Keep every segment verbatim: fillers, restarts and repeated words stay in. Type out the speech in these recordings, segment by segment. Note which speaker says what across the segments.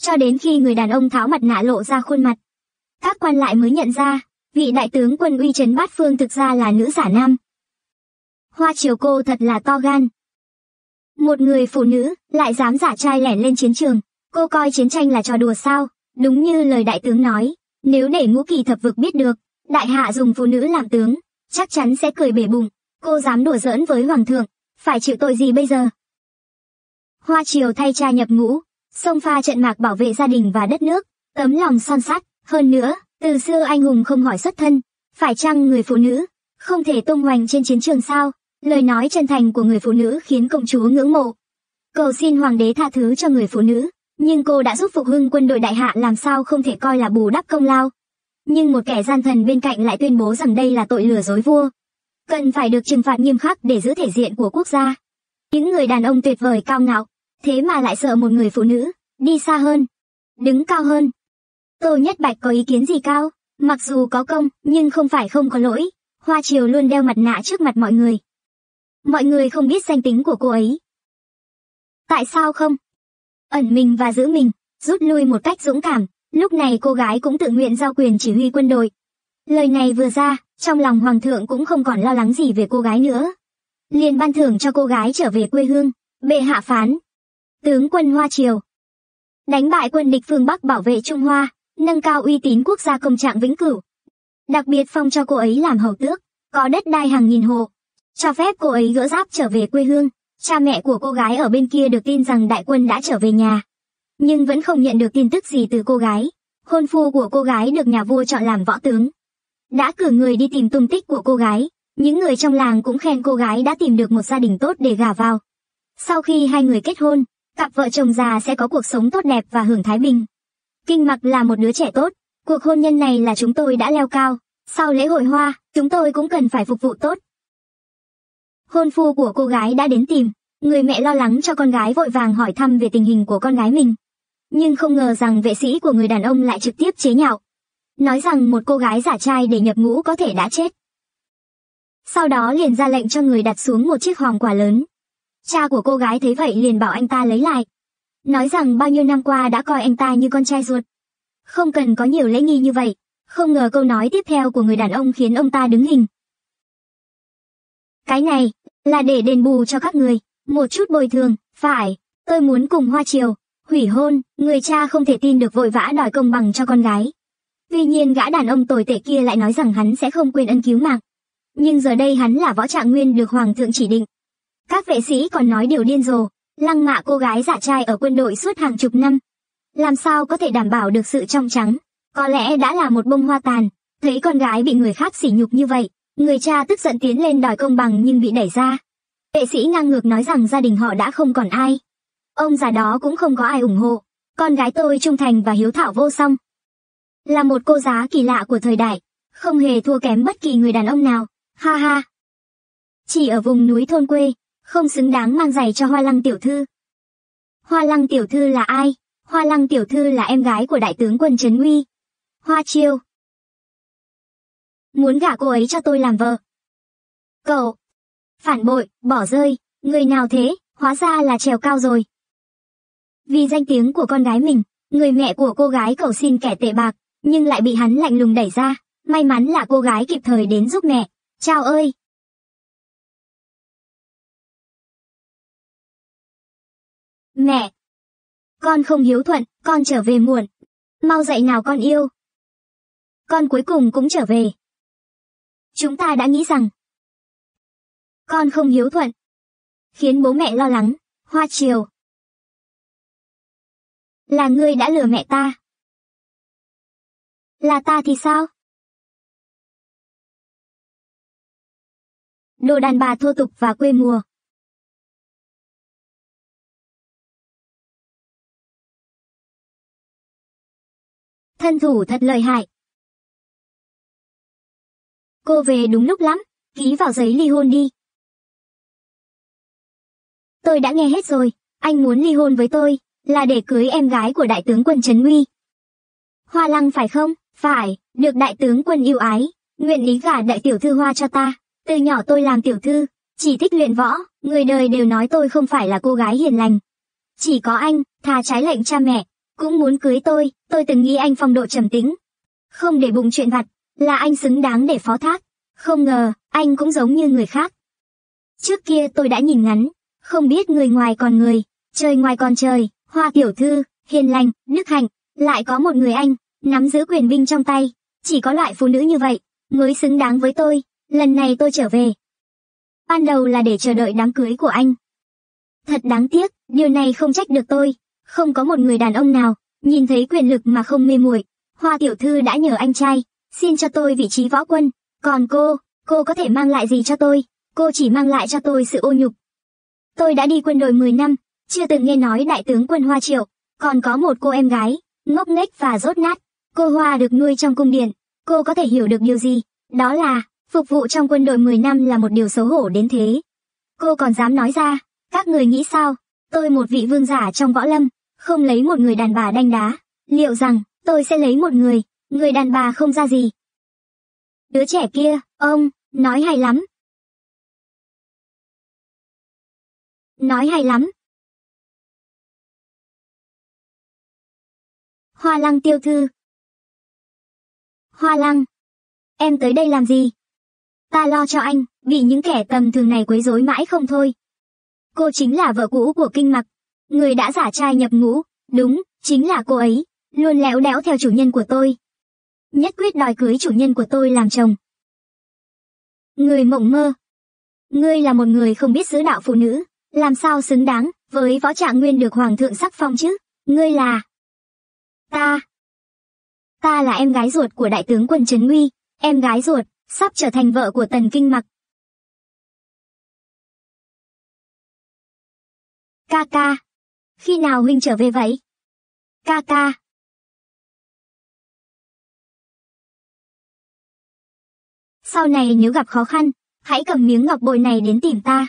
Speaker 1: cho đến khi người đàn ông tháo mặt nạ lộ ra khuôn mặt. Các quan lại mới nhận ra, vị đại tướng quân uy trấn bát phương thực ra là nữ giả nam. Hoa Triều cô thật là to gan. Một người phụ nữ, lại dám giả trai lẻn lên chiến trường, cô coi chiến tranh là trò đùa sao? Đúng như lời đại tướng nói, nếu để Ngũ Kỳ thập vực biết được, đại hạ dùng phụ nữ làm tướng, chắc chắn sẽ cười bể bụng. Cô dám đùa giỡn với hoàng thượng, phải chịu tội gì bây giờ? Hoa Triều thay cha nhập ngũ, xông pha trận mạc bảo vệ gia đình và đất nước, tấm lòng son sắt. Hơn nữa, từ xưa anh hùng không hỏi xuất thân, phải chăng người phụ nữ không thể tung hoành trên chiến trường sao? Lời nói chân thành của người phụ nữ khiến công chúa ngưỡng mộ. Cầu xin hoàng đế tha thứ cho người phụ nữ, nhưng cô đã giúp phục hưng quân đội đại hạ, làm sao không thể coi là bù đắp công lao. Nhưng một kẻ gian thần bên cạnh lại tuyên bố rằng đây là tội lừa dối vua, cần phải được trừng phạt nghiêm khắc để giữ thể diện của quốc gia. Những người đàn ông tuyệt vời cao ngạo, thế mà lại sợ một người phụ nữ đi xa hơn, đứng cao hơn. Tô Nhất Bạch có ý kiến gì cao? Mặc dù có công, nhưng không phải không có lỗi. Hoa Triều luôn đeo mặt nạ trước mặt mọi người. Mọi người không biết danh tính của cô ấy. Tại sao không? Ẩn mình và giữ mình, rút lui một cách dũng cảm. Lúc này cô gái cũng tự nguyện giao quyền chỉ huy quân đội. Lời này vừa ra, trong lòng hoàng thượng cũng không còn lo lắng gì về cô gái nữa. Liền ban thưởng cho cô gái trở về quê hương. Bệ hạ phán: tướng quân Hoa Triều đánh bại quân địch phương Bắc, bảo vệ Trung Hoa, nâng cao uy tín quốc gia, công trạng vĩnh cửu. Đặc biệt phong cho cô ấy làm hầu tước, có đất đai hàng nghìn hộ, cho phép cô ấy gỡ giáp trở về quê hương. Cha mẹ của cô gái ở bên kia được tin rằng đại quân đã trở về nhà, nhưng vẫn không nhận được tin tức gì từ cô gái. Hôn phu của cô gái được nhà vua chọn làm võ tướng, đã cử người đi tìm tung tích của cô gái. Những người trong làng cũng khen cô gái đã tìm được một gia đình tốt để gả vào. Sau khi hai người kết hôn, cặp vợ chồng già sẽ có cuộc sống tốt đẹp và hưởng thái bình. Kinh Mặc là một đứa trẻ tốt, cuộc hôn nhân này là chúng tôi đã leo cao. Sau lễ hội hoa, chúng tôi cũng cần phải phục vụ tốt. Hôn phu của cô gái đã đến tìm, người mẹ lo lắng cho con gái vội vàng hỏi thăm về tình hình của con gái mình. Nhưng không ngờ rằng vệ sĩ của người đàn ông lại trực tiếp chế nhạo, nói rằng một cô gái giả trai để nhập ngũ có thể đã chết. Sau đó liền ra lệnh cho người đặt xuống một chiếc hòm quà lớn. Cha của cô gái thấy vậy liền bảo anh ta lấy lại, nói rằng bao nhiêu năm qua đã coi anh ta như con trai ruột, không cần có nhiều lễ nghi như vậy. Không ngờ câu nói tiếp theo của người đàn ông khiến ông ta đứng hình. Cái này là để đền bù cho các người một chút bồi thường. Phải, tôi muốn cùng Hoa Triều hủy hôn. Người cha không thể tin được, vội vã đòi công bằng cho con gái. Tuy nhiên gã đàn ông tồi tệ kia lại nói rằng hắn sẽ không quên ân cứu mạng. Nhưng giờ đây hắn là Võ Trạng Nguyên được hoàng thượng chỉ định. Các vệ sĩ còn nói điều điên rồ, lăng mạ cô gái giả trai ở quân đội suốt hàng chục năm, làm sao có thể đảm bảo được sự trong trắng. Có lẽ đã là một bông hoa tàn. Thấy con gái bị người khác sỉ nhục như vậy, người cha tức giận tiến lên đòi công bằng nhưng bị đẩy ra. Vệ sĩ ngang ngược nói rằng gia đình họ đã không còn ai, ông già đó cũng không có ai ủng hộ. Con gái tôi trung thành và hiếu thảo vô song, là một cô giá kỳ lạ của thời đại, không hề thua kém bất kỳ người đàn ông nào. Ha ha. Chỉ ở vùng núi thôn quê, không xứng đáng mang giày cho Hoa Lăng tiểu thư. Hoa Lăng tiểu thư là ai? Hoa Lăng tiểu thư là em gái của đại tướng quân Trấn Uy, Hoa Triều. Muốn gả cô ấy cho tôi làm vợ. Cậu phản bội, bỏ rơi, người nào thế? Hóa ra là trèo cao rồi. Vì danh tiếng của con gái mình, người mẹ của cô gái cầu xin kẻ tệ bạc, nhưng lại bị hắn lạnh lùng đẩy ra. May mắn là cô gái kịp thời đến giúp mẹ. Chao ơi! Mẹ! Con không hiếu thuận, con trở về muộn. Mau dậy nào con yêu. Con cuối cùng cũng trở về. Chúng ta đã nghĩ rằng con không hiếu thuận, khiến bố mẹ lo lắng. Hoa Triều, là ngươi đã lừa mẹ ta. Là ta thì sao? Đồ đàn bà thô tục và quê mùa. Thân thủ thật lợi hại. Cô về đúng lúc lắm, ký vào giấy ly hôn đi. Tôi đã nghe hết rồi, anh muốn ly hôn với tôi, là để cưới em gái của đại tướng quân Trấn Uy. Hoa Lăng phải không? Phải, được đại tướng quân yêu ái, nguyện ý gả đại tiểu thư Hoa cho ta. Từ nhỏ tôi làm tiểu thư, chỉ thích luyện võ, người đời đều nói tôi không phải là cô gái hiền lành. Chỉ có anh, thà trái lệnh cha mẹ, cũng muốn cưới tôi, tôi từng nghĩ anh phong độ trầm tĩnh, không để bụng chuyện vặt, là anh xứng đáng để phó thác. Không ngờ, anh cũng giống như người khác. Trước kia tôi đã nhìn ngắn, không biết người ngoài còn người, trời ngoài còn trời, Hoa tiểu thư, hiền lành, đức hạnh, lại có một người anh, nắm giữ quyền binh trong tay. Chỉ có loại phụ nữ như vậy, mới xứng đáng với tôi. Lần này tôi trở về, ban đầu là để chờ đợi đám cưới của anh. Thật đáng tiếc, điều này không trách được tôi. Không có một người đàn ông nào, nhìn thấy quyền lực mà không mê muội. Hoa tiểu thư đã nhờ anh trai, xin cho tôi vị trí võ quân. Còn cô, cô có thể mang lại gì cho tôi? Cô chỉ mang lại cho tôi sự ô nhục. Tôi đã đi quân đội mười năm, chưa từng nghe nói đại tướng quân Hoa Triệu. Còn có một cô em gái, ngốc nghếch và dốt nát. Cô Hoa được nuôi trong cung điện. Cô có thể hiểu được điều gì? Đó là, phục vụ trong quân đội mười năm là một điều xấu hổ đến thế. Cô còn dám nói ra, các người nghĩ sao? Tôi một vị vương giả trong võ lâm, không lấy một người đàn bà đanh đá. Liệu rằng, tôi sẽ lấy một người, người đàn bà không ra gì? Đứa trẻ kia, ông, nói hay lắm. Nói hay lắm. Hoa Lăng tiểu thư. Hoa Lăng, em tới đây làm gì? Ta lo cho anh, bị những kẻ tầm thường này quấy rối mãi không thôi. Cô chính là vợ cũ của Kinh Mặc, người đã giả trai nhập ngũ. Đúng, chính là cô ấy, luôn léo đéo theo chủ nhân của tôi. Nhất quyết đòi cưới chủ nhân của tôi làm chồng. Người mộng mơ. Ngươi là một người không biết giữ đạo phụ nữ, làm sao xứng đáng với võ trạng nguyên được hoàng thượng sắc phong chứ? Ngươi là... Ta. Ta là em gái ruột của đại tướng quân Trấn Uy, em gái ruột, sắp trở thành vợ của Tần Kinh Mặc. Ca ca. Khi nào huynh trở về vậy? Ca ca. Sau này nếu gặp khó khăn, hãy cầm miếng ngọc bội này đến tìm ta.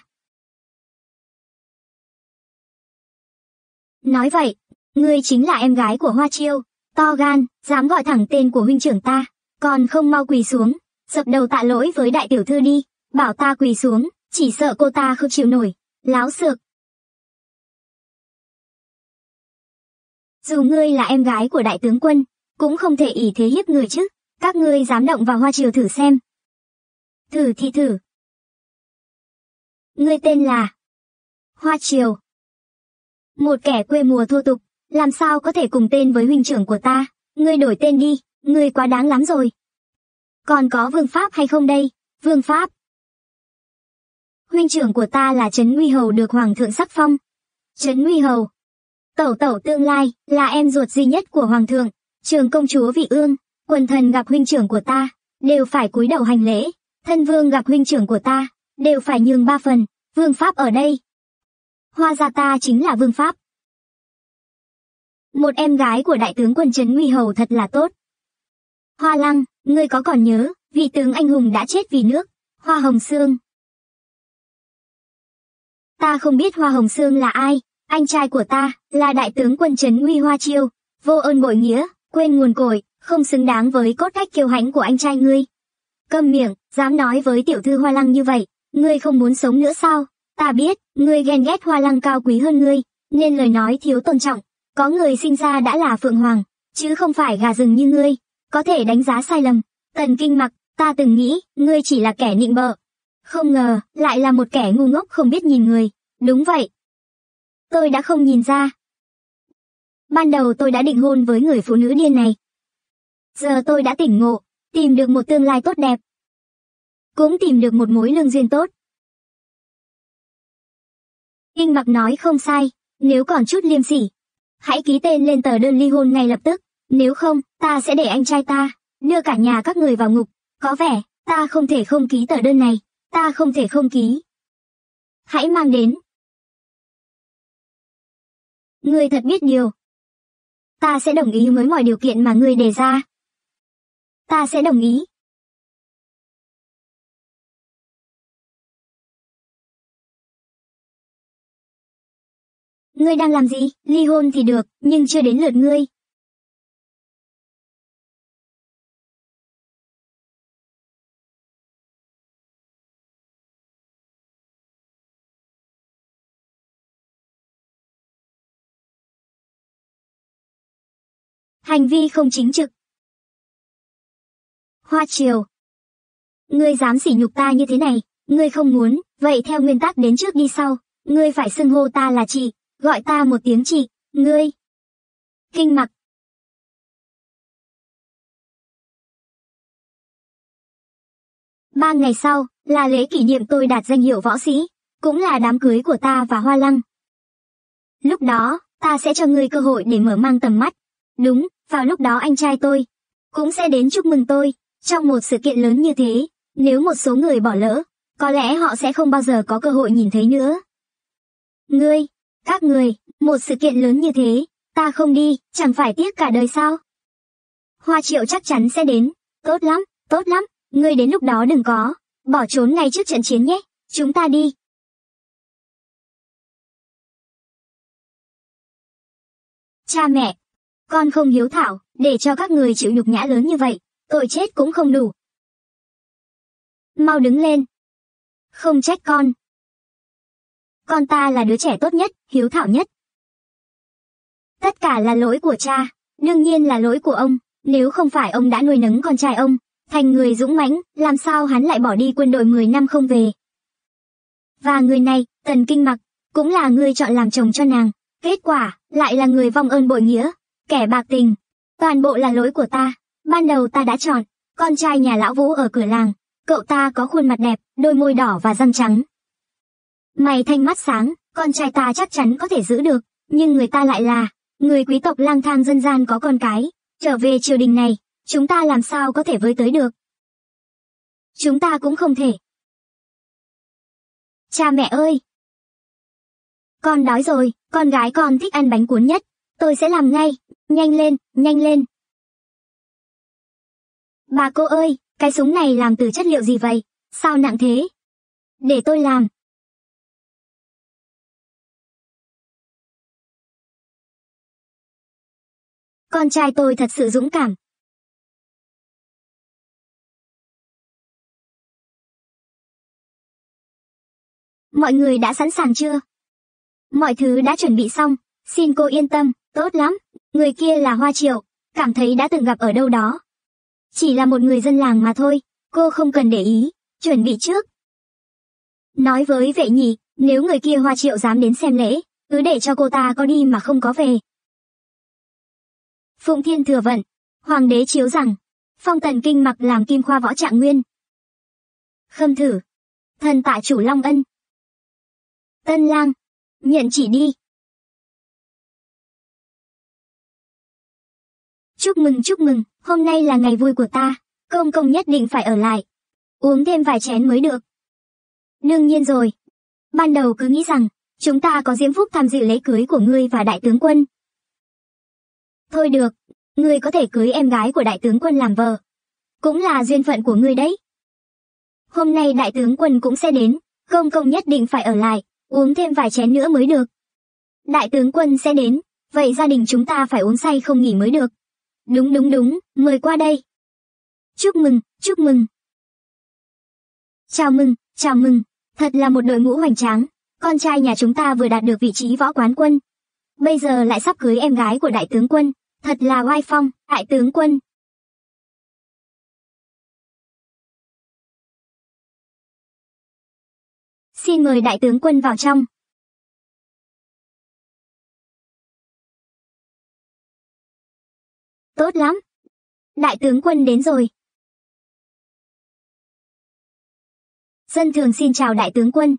Speaker 1: Nói vậy, ngươi chính là em gái của Hoa Chiêu, to gan, dám gọi thẳng tên của huynh trưởng ta, còn không mau quỳ xuống, dập đầu tạ lỗi với đại tiểu thư đi, bảo ta quỳ xuống, chỉ sợ cô ta không chịu nổi, láo xược. Dù ngươi là em gái của đại tướng quân, cũng không thể ỷ thế hiếp người chứ, các ngươi dám động vào Hoa Triều thử xem. Thử thì thử. Ngươi tên là Hoa Triều. Một kẻ quê mùa thô tục, làm sao có thể cùng tên với huynh trưởng của ta, ngươi đổi tên đi, ngươi quá đáng lắm rồi. Còn có Vương Pháp hay không đây? Vương Pháp. Huynh trưởng của ta là Trấn Uy Hầu được hoàng thượng sắc phong. Trấn Uy Hầu. Tẩu tẩu tương lai, là em ruột duy nhất của hoàng thượng, trường công chúa Vị Ương, quần thần gặp huynh trưởng của ta, đều phải cúi đầu hành lễ, thân vương gặp huynh trưởng của ta, đều phải nhường ba phần, Vương Pháp ở đây. Hoa gia ta chính là Vương Pháp. Một em gái của đại tướng quân Trấn Uy Hầu thật là tốt. Hoa Lăng, ngươi có còn nhớ, vị tướng anh hùng đã chết vì nước, Hoa Hồng Sương. Ta không biết Hoa Hồng Sương là ai, anh trai của ta, là đại tướng quân Trấn Uy Hoa Chiêu, vô ơn bội nghĩa, quên nguồn cội, không xứng đáng với cốt cách kiêu hãnh của anh trai ngươi. Câm miệng, dám nói với tiểu thư Hoa Lăng như vậy, ngươi không muốn sống nữa sao? Ta biết, ngươi ghen ghét Hoa Lăng cao quý hơn ngươi, nên lời nói thiếu tôn trọng. Có người sinh ra đã là Phượng Hoàng, chứ không phải gà rừng như ngươi, có thể đánh giá sai lầm. Tần Kinh Mặc, ta từng nghĩ, ngươi chỉ là kẻ nịnh bợ. Không ngờ, lại là một kẻ ngu ngốc không biết nhìn người. Đúng vậy. Tôi đã không nhìn ra. Ban đầu tôi đã định hôn với người phụ nữ điên này. Giờ tôi đã tỉnh ngộ, tìm được một tương lai tốt đẹp. Cũng tìm được một mối lương duyên tốt. Kinh Mặc nói không sai, nếu còn chút liêm sỉ, hãy ký tên lên tờ đơn ly hôn ngay lập tức, nếu không, ta sẽ để anh trai ta đưa cả nhà các người vào ngục. Có vẻ, ta không thể không ký tờ đơn này, ta không thể không ký. Hãy mang đến. Ngươi thật biết điều. Ta sẽ đồng ý với mọi điều kiện mà ngươi đề ra. Ta sẽ đồng ý. Ngươi đang làm gì? Ly hôn thì được, nhưng chưa đến lượt ngươi. hành vi không chính trực. Hoa Triều, ngươi dám sỉ nhục ta như thế này, ngươi không muốn, vậy theo nguyên tắc đến trước đi sau, ngươi phải xưng hô ta là chị, gọi ta một tiếng chị, ngươi. Kinh Mặc. Ba ngày sau, là lễ kỷ niệm tôi đạt danh hiệu võ sĩ, cũng là đám cưới của ta và Hoa Lăng. Lúc đó, ta sẽ cho ngươi cơ hội để mở mang tầm mắt. Đúng, vào lúc đó anh trai tôi cũng sẽ đến chúc mừng tôi, trong một sự kiện lớn như thế, nếu một số người bỏ lỡ, có lẽ họ sẽ không bao giờ có cơ hội nhìn thấy nữa. Ngươi, các người, một sự kiện lớn như thế, ta không đi, chẳng phải tiếc cả đời sao? Hoa Triệu chắc chắn sẽ đến, tốt lắm, tốt lắm, ngươi đến lúc đó đừng có bỏ trốn ngay trước trận chiến nhé, chúng ta đi. Cha mẹ, con không hiếu thảo, để cho các người chịu nhục nhã lớn như vậy, tội chết cũng không đủ. Mau đứng lên. Không trách con. Con ta là đứa trẻ tốt nhất, hiếu thảo nhất. Tất cả là lỗi của cha, đương nhiên là lỗi của ông, nếu không phải ông đã nuôi nấng con trai ông thành người dũng mãnh, làm sao hắn lại bỏ đi quân đội mười năm không về. Và người này, Tần Kinh Mặc, cũng là người chọn làm chồng cho nàng, kết quả, lại là người vong ơn bội nghĩa, kẻ bạc tình. Toàn bộ là lỗi của ta, ban đầu ta đã chọn con trai nhà lão Vũ ở cửa làng, cậu ta có khuôn mặt đẹp, đôi môi đỏ và răng trắng. Mày thanh mắt sáng, con trai ta chắc chắn có thể giữ được, nhưng người ta lại là người quý tộc lang thang dân gian có con cái, trở về triều đình này, chúng ta làm sao có thể với tới được. Chúng ta cũng không thể. Cha mẹ ơi! Con đói rồi, con gái con thích ăn bánh cuốn nhất, tôi sẽ làm ngay, nhanh lên, nhanh lên. Bà cô ơi, cái súng này làm từ chất liệu gì vậy, sao nặng thế? Để tôi làm. Con trai tôi thật sự dũng cảm. Mọi người đã sẵn sàng chưa? Mọi thứ đã chuẩn bị xong, xin cô yên tâm, tốt lắm. Người kia là Hoa Triệu, cảm thấy đã từng gặp ở đâu đó. Chỉ là một người dân làng mà thôi, cô không cần để ý, chuẩn bị trước. Nói với vệ nhị, nếu người kia Hoa Triệu dám đến xem lễ, cứ để cho cô ta có đi mà không có về. Phụng Thiên thừa vận, hoàng đế chiếu rằng, phong Tần Kinh Mặc làm kim khoa võ trạng nguyên. Khâm thử, thần tạ chủ Long Ân. Tân lang, nhận chỉ đi. Chúc mừng chúc mừng, hôm nay là ngày vui của ta, công công nhất định phải ở lại. Uống thêm vài chén mới được. Đương nhiên rồi. Ban đầu cứ nghĩ rằng, chúng ta có diễm phúc tham dự lễ cưới của ngươi và đại tướng quân. Thôi được, ngươi có thể cưới em gái của đại tướng quân làm vợ. Cũng là duyên phận của ngươi đấy. Hôm nay đại tướng quân cũng sẽ đến, công công nhất định phải ở lại, uống thêm vài chén nữa mới được. Đại tướng quân sẽ đến, vậy gia đình chúng ta phải uống say không nghỉ mới được. Đúng đúng đúng, mời qua đây. Chúc mừng, chúc mừng. Chào mừng, chào mừng, thật là một đội ngũ hoành tráng, con trai nhà chúng ta vừa đạt được vị trí võ quán quân. Bây giờ lại sắp cưới em gái của đại tướng quân, thật là oai phong, đại tướng quân. Xin mời đại tướng quân vào trong. Tốt lắm. Đại tướng quân đến rồi. Dân thường xin chào đại tướng quân.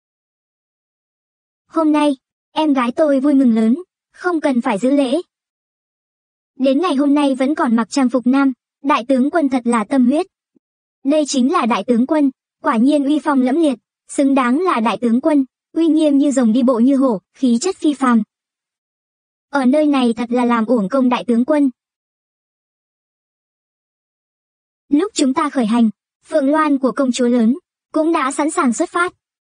Speaker 1: Hôm nay, em gái tôi vui mừng lớn, không cần phải giữ lễ. Đến ngày hôm nay vẫn còn mặc trang phục nam, đại tướng quân thật là tâm huyết. Đây chính là đại tướng quân, quả nhiên uy phong lẫm liệt, xứng đáng là đại tướng quân, uy nghiêm như rồng đi bộ như hổ, khí chất phi phàm. Ở nơi này thật là làm uổng công đại tướng quân. Lúc chúng ta khởi hành, phượng loan của công chúa lớn cũng đã sẵn sàng xuất phát.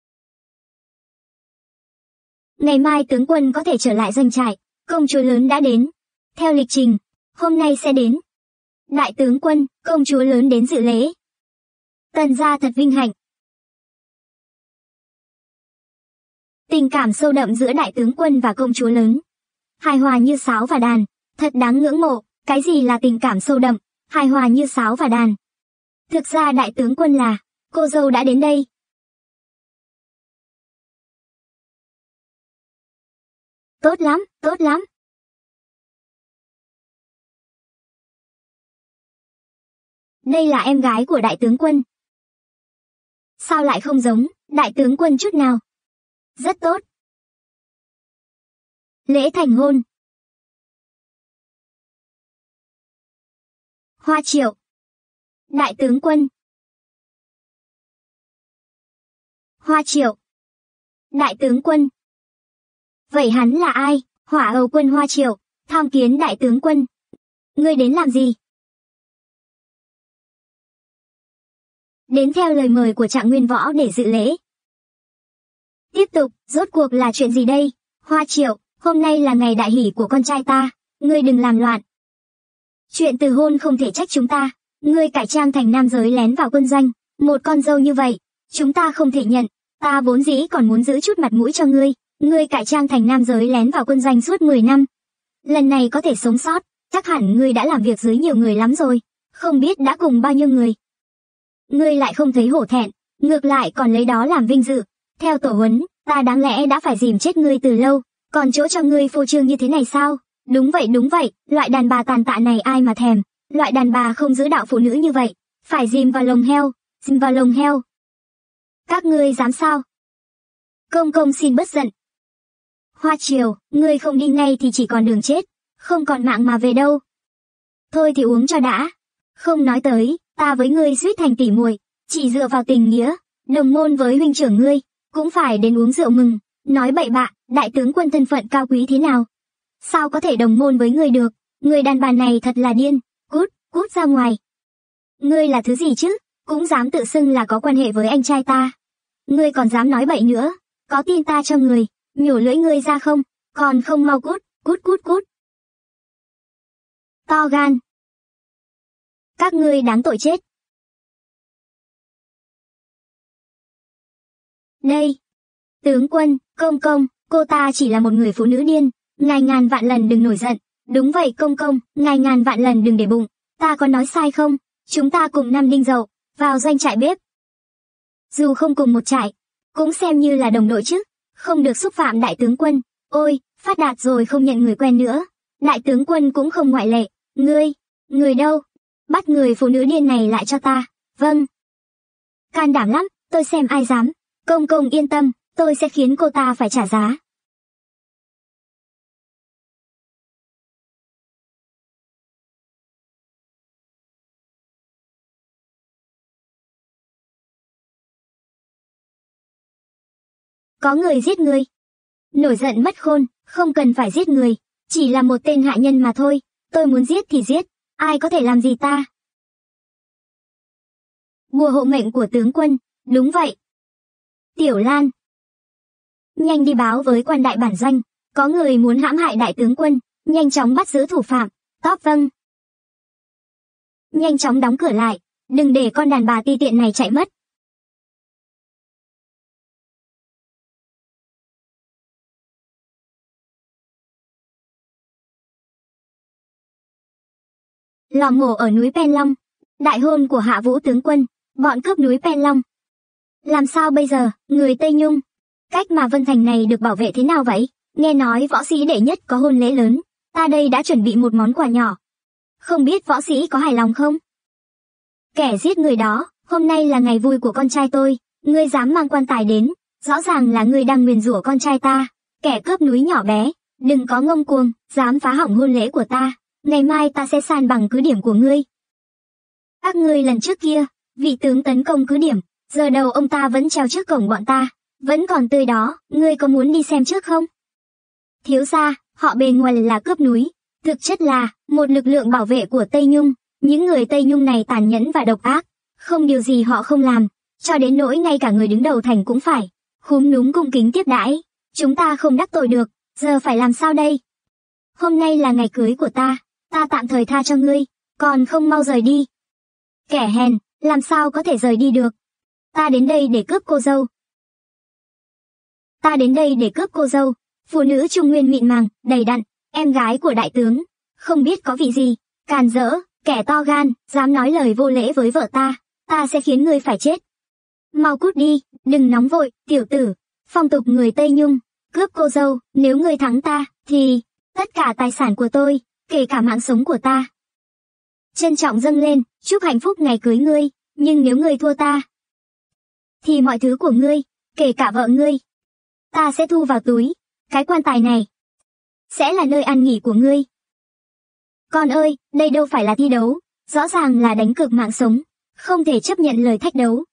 Speaker 1: Ngày mai tướng quân có thể trở lại doanh trại, công chúa lớn đã đến. Theo lịch trình, hôm nay sẽ đến. Đại tướng quân, công chúa lớn đến dự lễ. Tần gia thật vinh hạnh. Tình cảm sâu đậm giữa đại tướng quân và công chúa lớn, hài hòa như sáo và đàn, thật đáng ngưỡng mộ, Cái gì là tình cảm sâu đậm, hài hòa như sáo và đàn? Thực ra đại tướng quân là, cô dâu đã đến đây. Tốt lắm, tốt lắm. Đây là em gái của đại tướng quân. Sao lại không giống đại tướng quân chút nào? Rất tốt. Lễ thành hôn. Hoa triệu. Đại tướng quân. Hoa triệu. Đại tướng quân. Vậy hắn là ai? Hỏa Hầu quân Hoa Triệu, tham kiến đại tướng quân. Ngươi đến làm gì? Đến theo lời mời của Trạng Nguyên Võ để dự lễ. Tiếp tục, rốt cuộc là chuyện gì đây? Hoa Triệu, hôm nay là ngày đại hỷ của con trai ta, ngươi đừng làm loạn. Chuyện từ hôn không thể trách chúng ta, ngươi cải trang thành nam giới lén vào quân doanh, một con dâu như vậy, chúng ta không thể nhận, ta vốn dĩ còn muốn giữ chút mặt mũi cho ngươi, ngươi cải trang thành nam giới lén vào quân doanh suốt mười năm. Lần này có thể sống sót, chắc hẳn ngươi đã làm việc dưới nhiều người lắm rồi, không biết đã cùng bao nhiêu người. Ngươi lại không thấy hổ thẹn, ngược lại còn lấy đó làm vinh dự. Theo tổ huấn, ta đáng lẽ đã phải dìm chết ngươi từ lâu, còn chỗ cho ngươi phô trương như thế này sao? Đúng vậy đúng vậy, loại đàn bà tàn tạ này ai mà thèm, loại đàn bà không giữ đạo phụ nữ như vậy, phải dìm vào lồng heo, dìm vào lồng heo. Các ngươi dám sao? Công công xin bớt giận. Hoa Triều, ngươi không đi ngay thì chỉ còn đường chết, không còn mạng mà về đâu. Thôi thì uống cho đã. Không nói tới, ta với ngươi suýt thành tỉ muội, chỉ dựa vào tình nghĩa, đồng môn với huynh trưởng ngươi, cũng phải đến uống rượu mừng, nói bậy bạ, đại tướng quân thân phận cao quý thế nào? Sao có thể đồng môn với ngươi được, người đàn bà này thật là điên, cút, cút ra ngoài. Ngươi là thứ gì chứ, cũng dám tự xưng là có quan hệ với anh trai ta. Ngươi còn dám nói bậy nữa, có tin ta cho người, nhổ lưỡi ngươi ra không, còn không mau cút, cút cút cút. To gan. Các ngươi đáng tội chết. Đây. Tướng quân, công công, cô ta chỉ là một người phụ nữ điên, ngài ngàn vạn lần đừng nổi giận. Đúng vậy công công, ngài ngàn vạn lần đừng để bụng, ta có nói sai không? Chúng ta cùng năm đinh dậu, vào doanh trại bếp. Dù không cùng một trại, cũng xem như là đồng đội chứ, không được xúc phạm đại tướng quân. Ôi, phát đạt rồi không nhận người quen nữa. Đại tướng quân cũng không ngoại lệ. Ngươi, người đâu? Bắt người phụ nữ điên này lại cho ta. Vâng. Can đảm lắm, tôi xem ai dám. Công công yên tâm, tôi sẽ khiến cô ta phải trả giá. Có người giết người. Nổi giận mất khôn, không cần phải giết người, chỉ là một tên hạ nhân mà thôi, tôi muốn giết thì giết, ai có thể làm gì ta? Bùa hộ mệnh của tướng quân, đúng vậy. Tiểu Lan. Nhanh đi báo với quan đại bản doanh, có người muốn hãm hại đại tướng quân, nhanh chóng bắt giữ thủ phạm. Tóp vâng. Nhanh chóng đóng cửa lại, đừng để con đàn bà ti tiện này chạy mất. Lò mổ ở núi Pen Long, đại hôn của Hạ Vũ tướng quân, bọn cướp núi Pen Long. Làm sao bây giờ, người Tây Nhung? Cách mà Vân Thành này được bảo vệ thế nào vậy? Nghe nói võ sĩ đệ nhất có hôn lễ lớn, ta đây đã chuẩn bị một món quà nhỏ. Không biết võ sĩ có hài lòng không? Kẻ giết người đó, hôm nay là ngày vui của con trai tôi, ngươi dám mang quan tài đến, rõ ràng là ngươi đang nguyền rủa con trai ta. Kẻ cướp núi nhỏ bé, đừng có ngông cuồng, dám phá hỏng hôn lễ của ta. Ngày mai ta sẽ san bằng cứ điểm của ngươi. Các ngươi lần trước kia, vị tướng tấn công cứ điểm, giờ đầu ông ta vẫn treo trước cổng bọn ta, vẫn còn tươi đó, ngươi có muốn đi xem trước không? Thiếu gia, họ bề ngoài là cướp núi, thực chất là một lực lượng bảo vệ của Tây Nhung, những người Tây Nhung này tàn nhẫn và độc ác, không điều gì họ không làm, cho đến nỗi ngay cả người đứng đầu thành cũng phải khúm núm cung kính tiếp đãi, chúng ta không đắc tội được, giờ phải làm sao đây? Hôm nay là ngày cưới của ta, ta tạm thời tha cho ngươi, còn không mau rời đi. Kẻ hèn, làm sao có thể rời đi được? Ta đến đây để cướp cô dâu. Ta đến đây để cướp cô dâu, phụ nữ Trung Nguyên mịn màng, đầy đặn, em gái của đại tướng, không biết có vị gì, Càn rỡ, kẻ to gan, dám nói lời vô lễ với vợ ta, ta sẽ khiến ngươi phải chết. Mau cút đi, đừng nóng vội, tiểu tử. Phong tục người Tây Nhung, cướp cô dâu, nếu ngươi thắng ta, thì tất cả tài sản của tôi, kể cả mạng sống của ta. Trân trọng dâng lên, chúc hạnh phúc ngày cưới ngươi, nhưng nếu ngươi thua ta, thì mọi thứ của ngươi, kể cả vợ ngươi, ta sẽ thu vào túi. Cái quan tài này sẽ là nơi an nghỉ của ngươi. Con ơi, đây đâu phải là thi đấu, rõ ràng là đánh cược mạng sống, không thể chấp nhận lời thách đấu.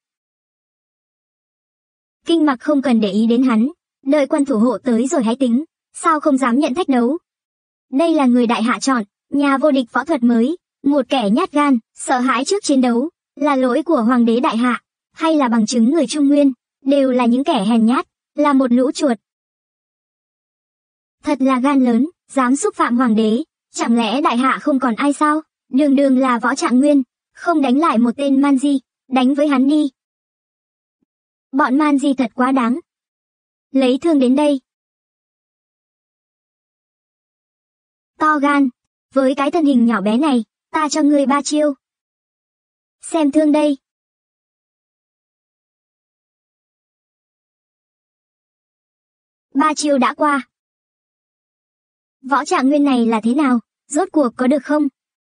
Speaker 1: Kinh Mặc không cần để ý đến hắn, đợi quan thủ hộ tới rồi hãy tính, sao không dám nhận thách đấu. Đây là người đại hạ chọn, nhà vô địch võ thuật mới, một kẻ nhát gan, sợ hãi trước chiến đấu, là lỗi của hoàng đế đại hạ, hay là bằng chứng người Trung Nguyên, đều là những kẻ hèn nhát, là một lũ chuột. Thật là gan lớn, dám xúc phạm hoàng đế, chẳng lẽ đại hạ không còn ai sao? Đường đường là Võ Trạng Nguyên, không đánh lại một tên man di, đánh với hắn đi. Bọn man di thật quá đáng. Lấy thương đến đây. To gan, với cái thân hình nhỏ bé này, ta cho ngươi ba chiêu. Xem thương đây. Ba chiêu đã qua. Võ Trạng Nguyên này là thế nào, rốt cuộc có được không?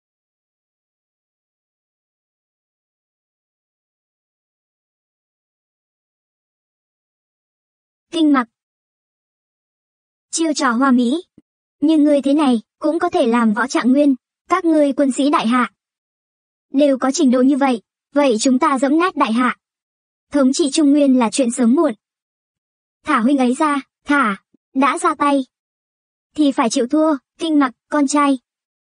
Speaker 1: Kinh Mặc. Chiêu trò hoa mỹ. Nhưng ngươi thế này, cũng có thể làm Võ Trạng Nguyên, các ngươi quân sĩ đại hạ. Đều có trình độ như vậy, vậy chúng ta giẫm nát đại hạ. Thống trị Trung Nguyên là chuyện sớm muộn. Thả huynh ấy ra, thả, đã ra tay. Thì phải chịu thua, Kinh Mặc, con trai.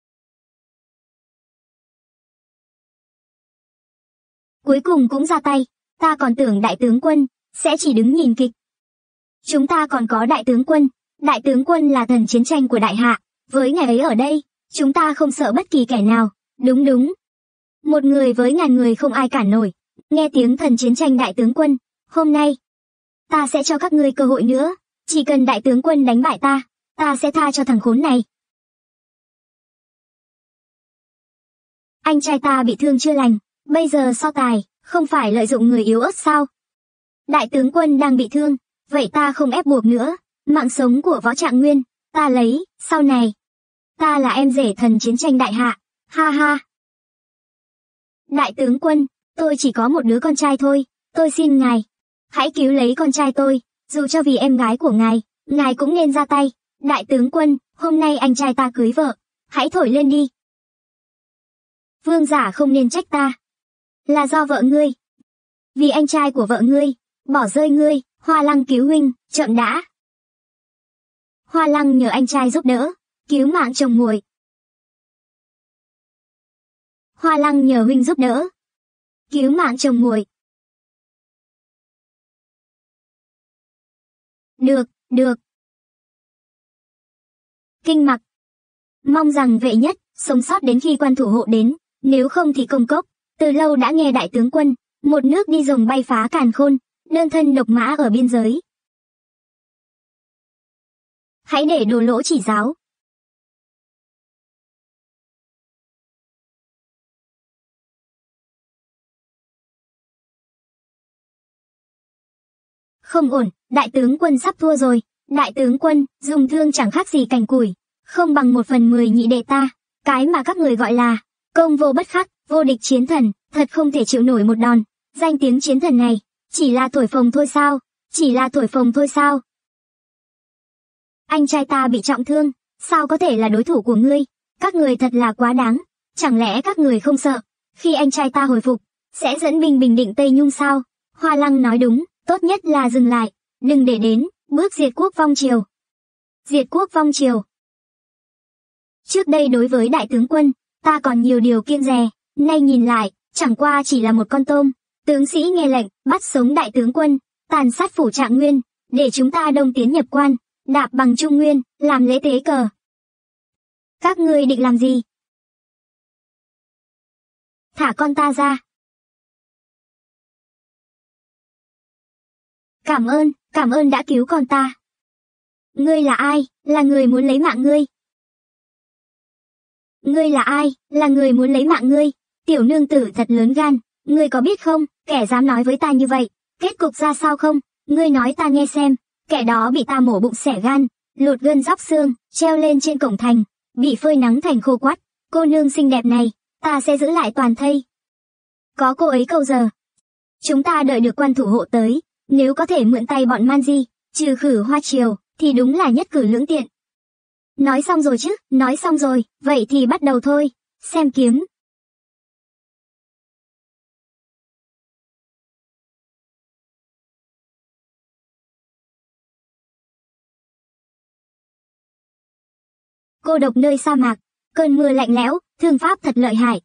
Speaker 1: Cuối cùng cũng ra tay, ta còn tưởng đại tướng quân, sẽ chỉ đứng nhìn kịch. Chúng ta còn có đại tướng quân, đại tướng quân là thần chiến tranh của đại hạ, với ngài ấy ở đây, chúng ta không sợ bất kỳ kẻ nào, đúng đúng. Một người với ngàn người không ai cản nổi, nghe tiếng thần chiến tranh đại tướng quân, hôm nay, ta sẽ cho các ngươi cơ hội nữa, chỉ cần đại tướng quân đánh bại ta, ta sẽ tha cho thằng khốn này. Anh trai ta bị thương chưa lành, bây giờ so tài, không phải lợi dụng người yếu ớt sao? Đại tướng quân đang bị thương, vậy ta không ép buộc nữa, mạng sống của Võ Trạng Nguyên, ta lấy, sau này. Ta là em rể thần chiến tranh đại hạ, ha ha. Đại tướng quân, tôi chỉ có một đứa con trai thôi, tôi xin ngài, hãy cứu lấy con trai tôi, dù cho vì em gái của ngài, ngài cũng nên ra tay. Đại tướng quân, hôm nay anh trai ta cưới vợ, hãy thổi lên đi. Vương giả không nên trách ta, là do vợ ngươi. Vì anh trai của vợ ngươi, bỏ rơi ngươi, Hoa Lăng cứu huynh, chậm đã. Hoa Lăng nhờ anh trai giúp đỡ, cứu mạng chồng muội. Hoa Lăng nhờ huynh giúp đỡ, cứu mạng chồng muội. Được, được. Kinh Mặc. Mong rằng vệ nhất, sống sót đến khi quan thủ hộ đến, nếu không thì công cốc. Từ lâu đã nghe đại tướng quân, một nước đi rồng bay phá càn khôn, đơn thân độc mã ở biên giới. Hãy để đồ lỗ chỉ giáo. Không ổn, đại tướng quân sắp thua rồi. Đại tướng quân, dùng thương chẳng khác gì cành củi, không bằng một phần mười nhị đệ ta. Cái mà các người gọi là công vô bất khắc, vô địch chiến thần, thật không thể chịu nổi một đòn. Danh tiếng chiến thần này, chỉ là thổi phồng thôi sao? Chỉ là thổi phồng thôi sao? Anh trai ta bị trọng thương, sao có thể là đối thủ của ngươi? Các người thật là quá đáng. Chẳng lẽ các người không sợ, khi anh trai ta hồi phục, sẽ dẫn binh bình định Tây Nhung sao? Hoa Lăng nói đúng, tốt nhất là dừng lại, đừng để đến bước diệt quốc vong triều. Diệt quốc vong triều. Trước đây đối với đại tướng quân, ta còn nhiều điều kiêng dè, nay nhìn lại, chẳng qua chỉ là một con tôm. Tướng sĩ nghe lệnh, bắt sống đại tướng quân, tàn sát phủ Trạng Nguyên, để chúng ta đông tiến nhập quan, đạp bằng Trung Nguyên, làm lễ tế cờ. Các ngươi định làm gì? Thả con ta ra. Cảm ơn, cảm ơn đã cứu con ta. Ngươi là ai? Là người muốn lấy mạng ngươi. Ngươi là ai? Là người muốn lấy mạng ngươi. Tiểu nương tử thật lớn gan, ngươi có biết không, kẻ dám nói với ta như vậy, kết cục ra sao không? Ngươi nói ta nghe xem, kẻ đó bị ta mổ bụng xẻ gan, lột gân róc xương, treo lên trên cổng thành, bị phơi nắng thành khô quắt. Cô nương xinh đẹp này, ta sẽ giữ lại toàn thây. Có cô ấy câu giờ. Chúng ta đợi được quan thủ hộ tới, nếu có thể mượn tay bọn man di, trừ khử Hoa Triều, thì đúng là nhất cử lưỡng tiện. Nói xong rồi chứ, nói xong rồi, vậy thì bắt đầu thôi, xem kiếm. Cô độc nơi sa mạc, cơn mưa lạnh lẽo, thương pháp thật lợi hại.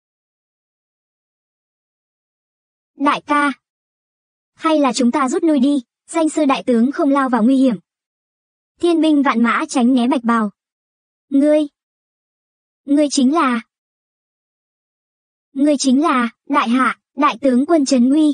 Speaker 1: Đại ca, hay là chúng ta rút lui đi, danh sư đại tướng không lao vào nguy hiểm. Thiên binh vạn mã tránh né Bạch Bào. Ngươi, ngươi chính là, ngươi chính là, đại hạ, đại tướng quân Trấn Uy.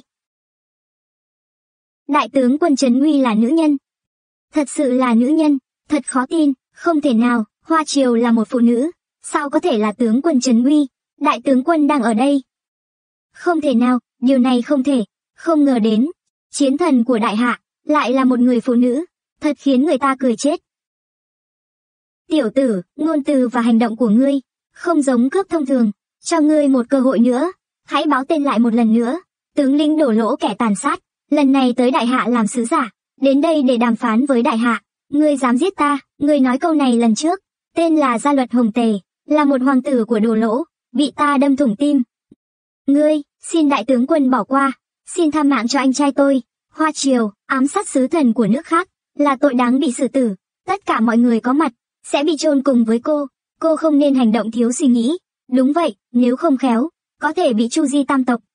Speaker 1: Đại tướng quân Trấn Uy là nữ nhân. Thật sự là nữ nhân, thật khó tin, không thể nào, Hoa Triều là một phụ nữ, sao có thể là tướng quân Trấn Uy, đại tướng quân đang ở đây. Không thể nào, điều này không thể, không ngờ đến, chiến thần của đại hạ, lại là một người phụ nữ, thật khiến người ta cười chết. Tiểu tử, ngôn từ và hành động của ngươi, không giống cướp thông thường, cho ngươi một cơ hội nữa, hãy báo tên lại một lần nữa, tướng lĩnh Đổ Lỗ kẻ tàn sát, lần này tới đại hạ làm sứ giả, đến đây để đàm phán với đại hạ, ngươi dám giết ta, ngươi nói câu này lần trước, tên là Gia Luật Hồng Tề, là một hoàng tử của Đổ Lỗ, bị ta đâm thủng tim. Ngươi, xin đại tướng quân bỏ qua, xin tha mạng cho anh trai tôi, Hoa Triều, ám sát sứ thần của nước khác, là tội đáng bị xử tử, tất cả mọi người có mặt, sẽ bị chôn cùng với cô, cô không nên hành động thiếu suy nghĩ, đúng vậy, nếu không khéo, có thể bị chu di tam tộc.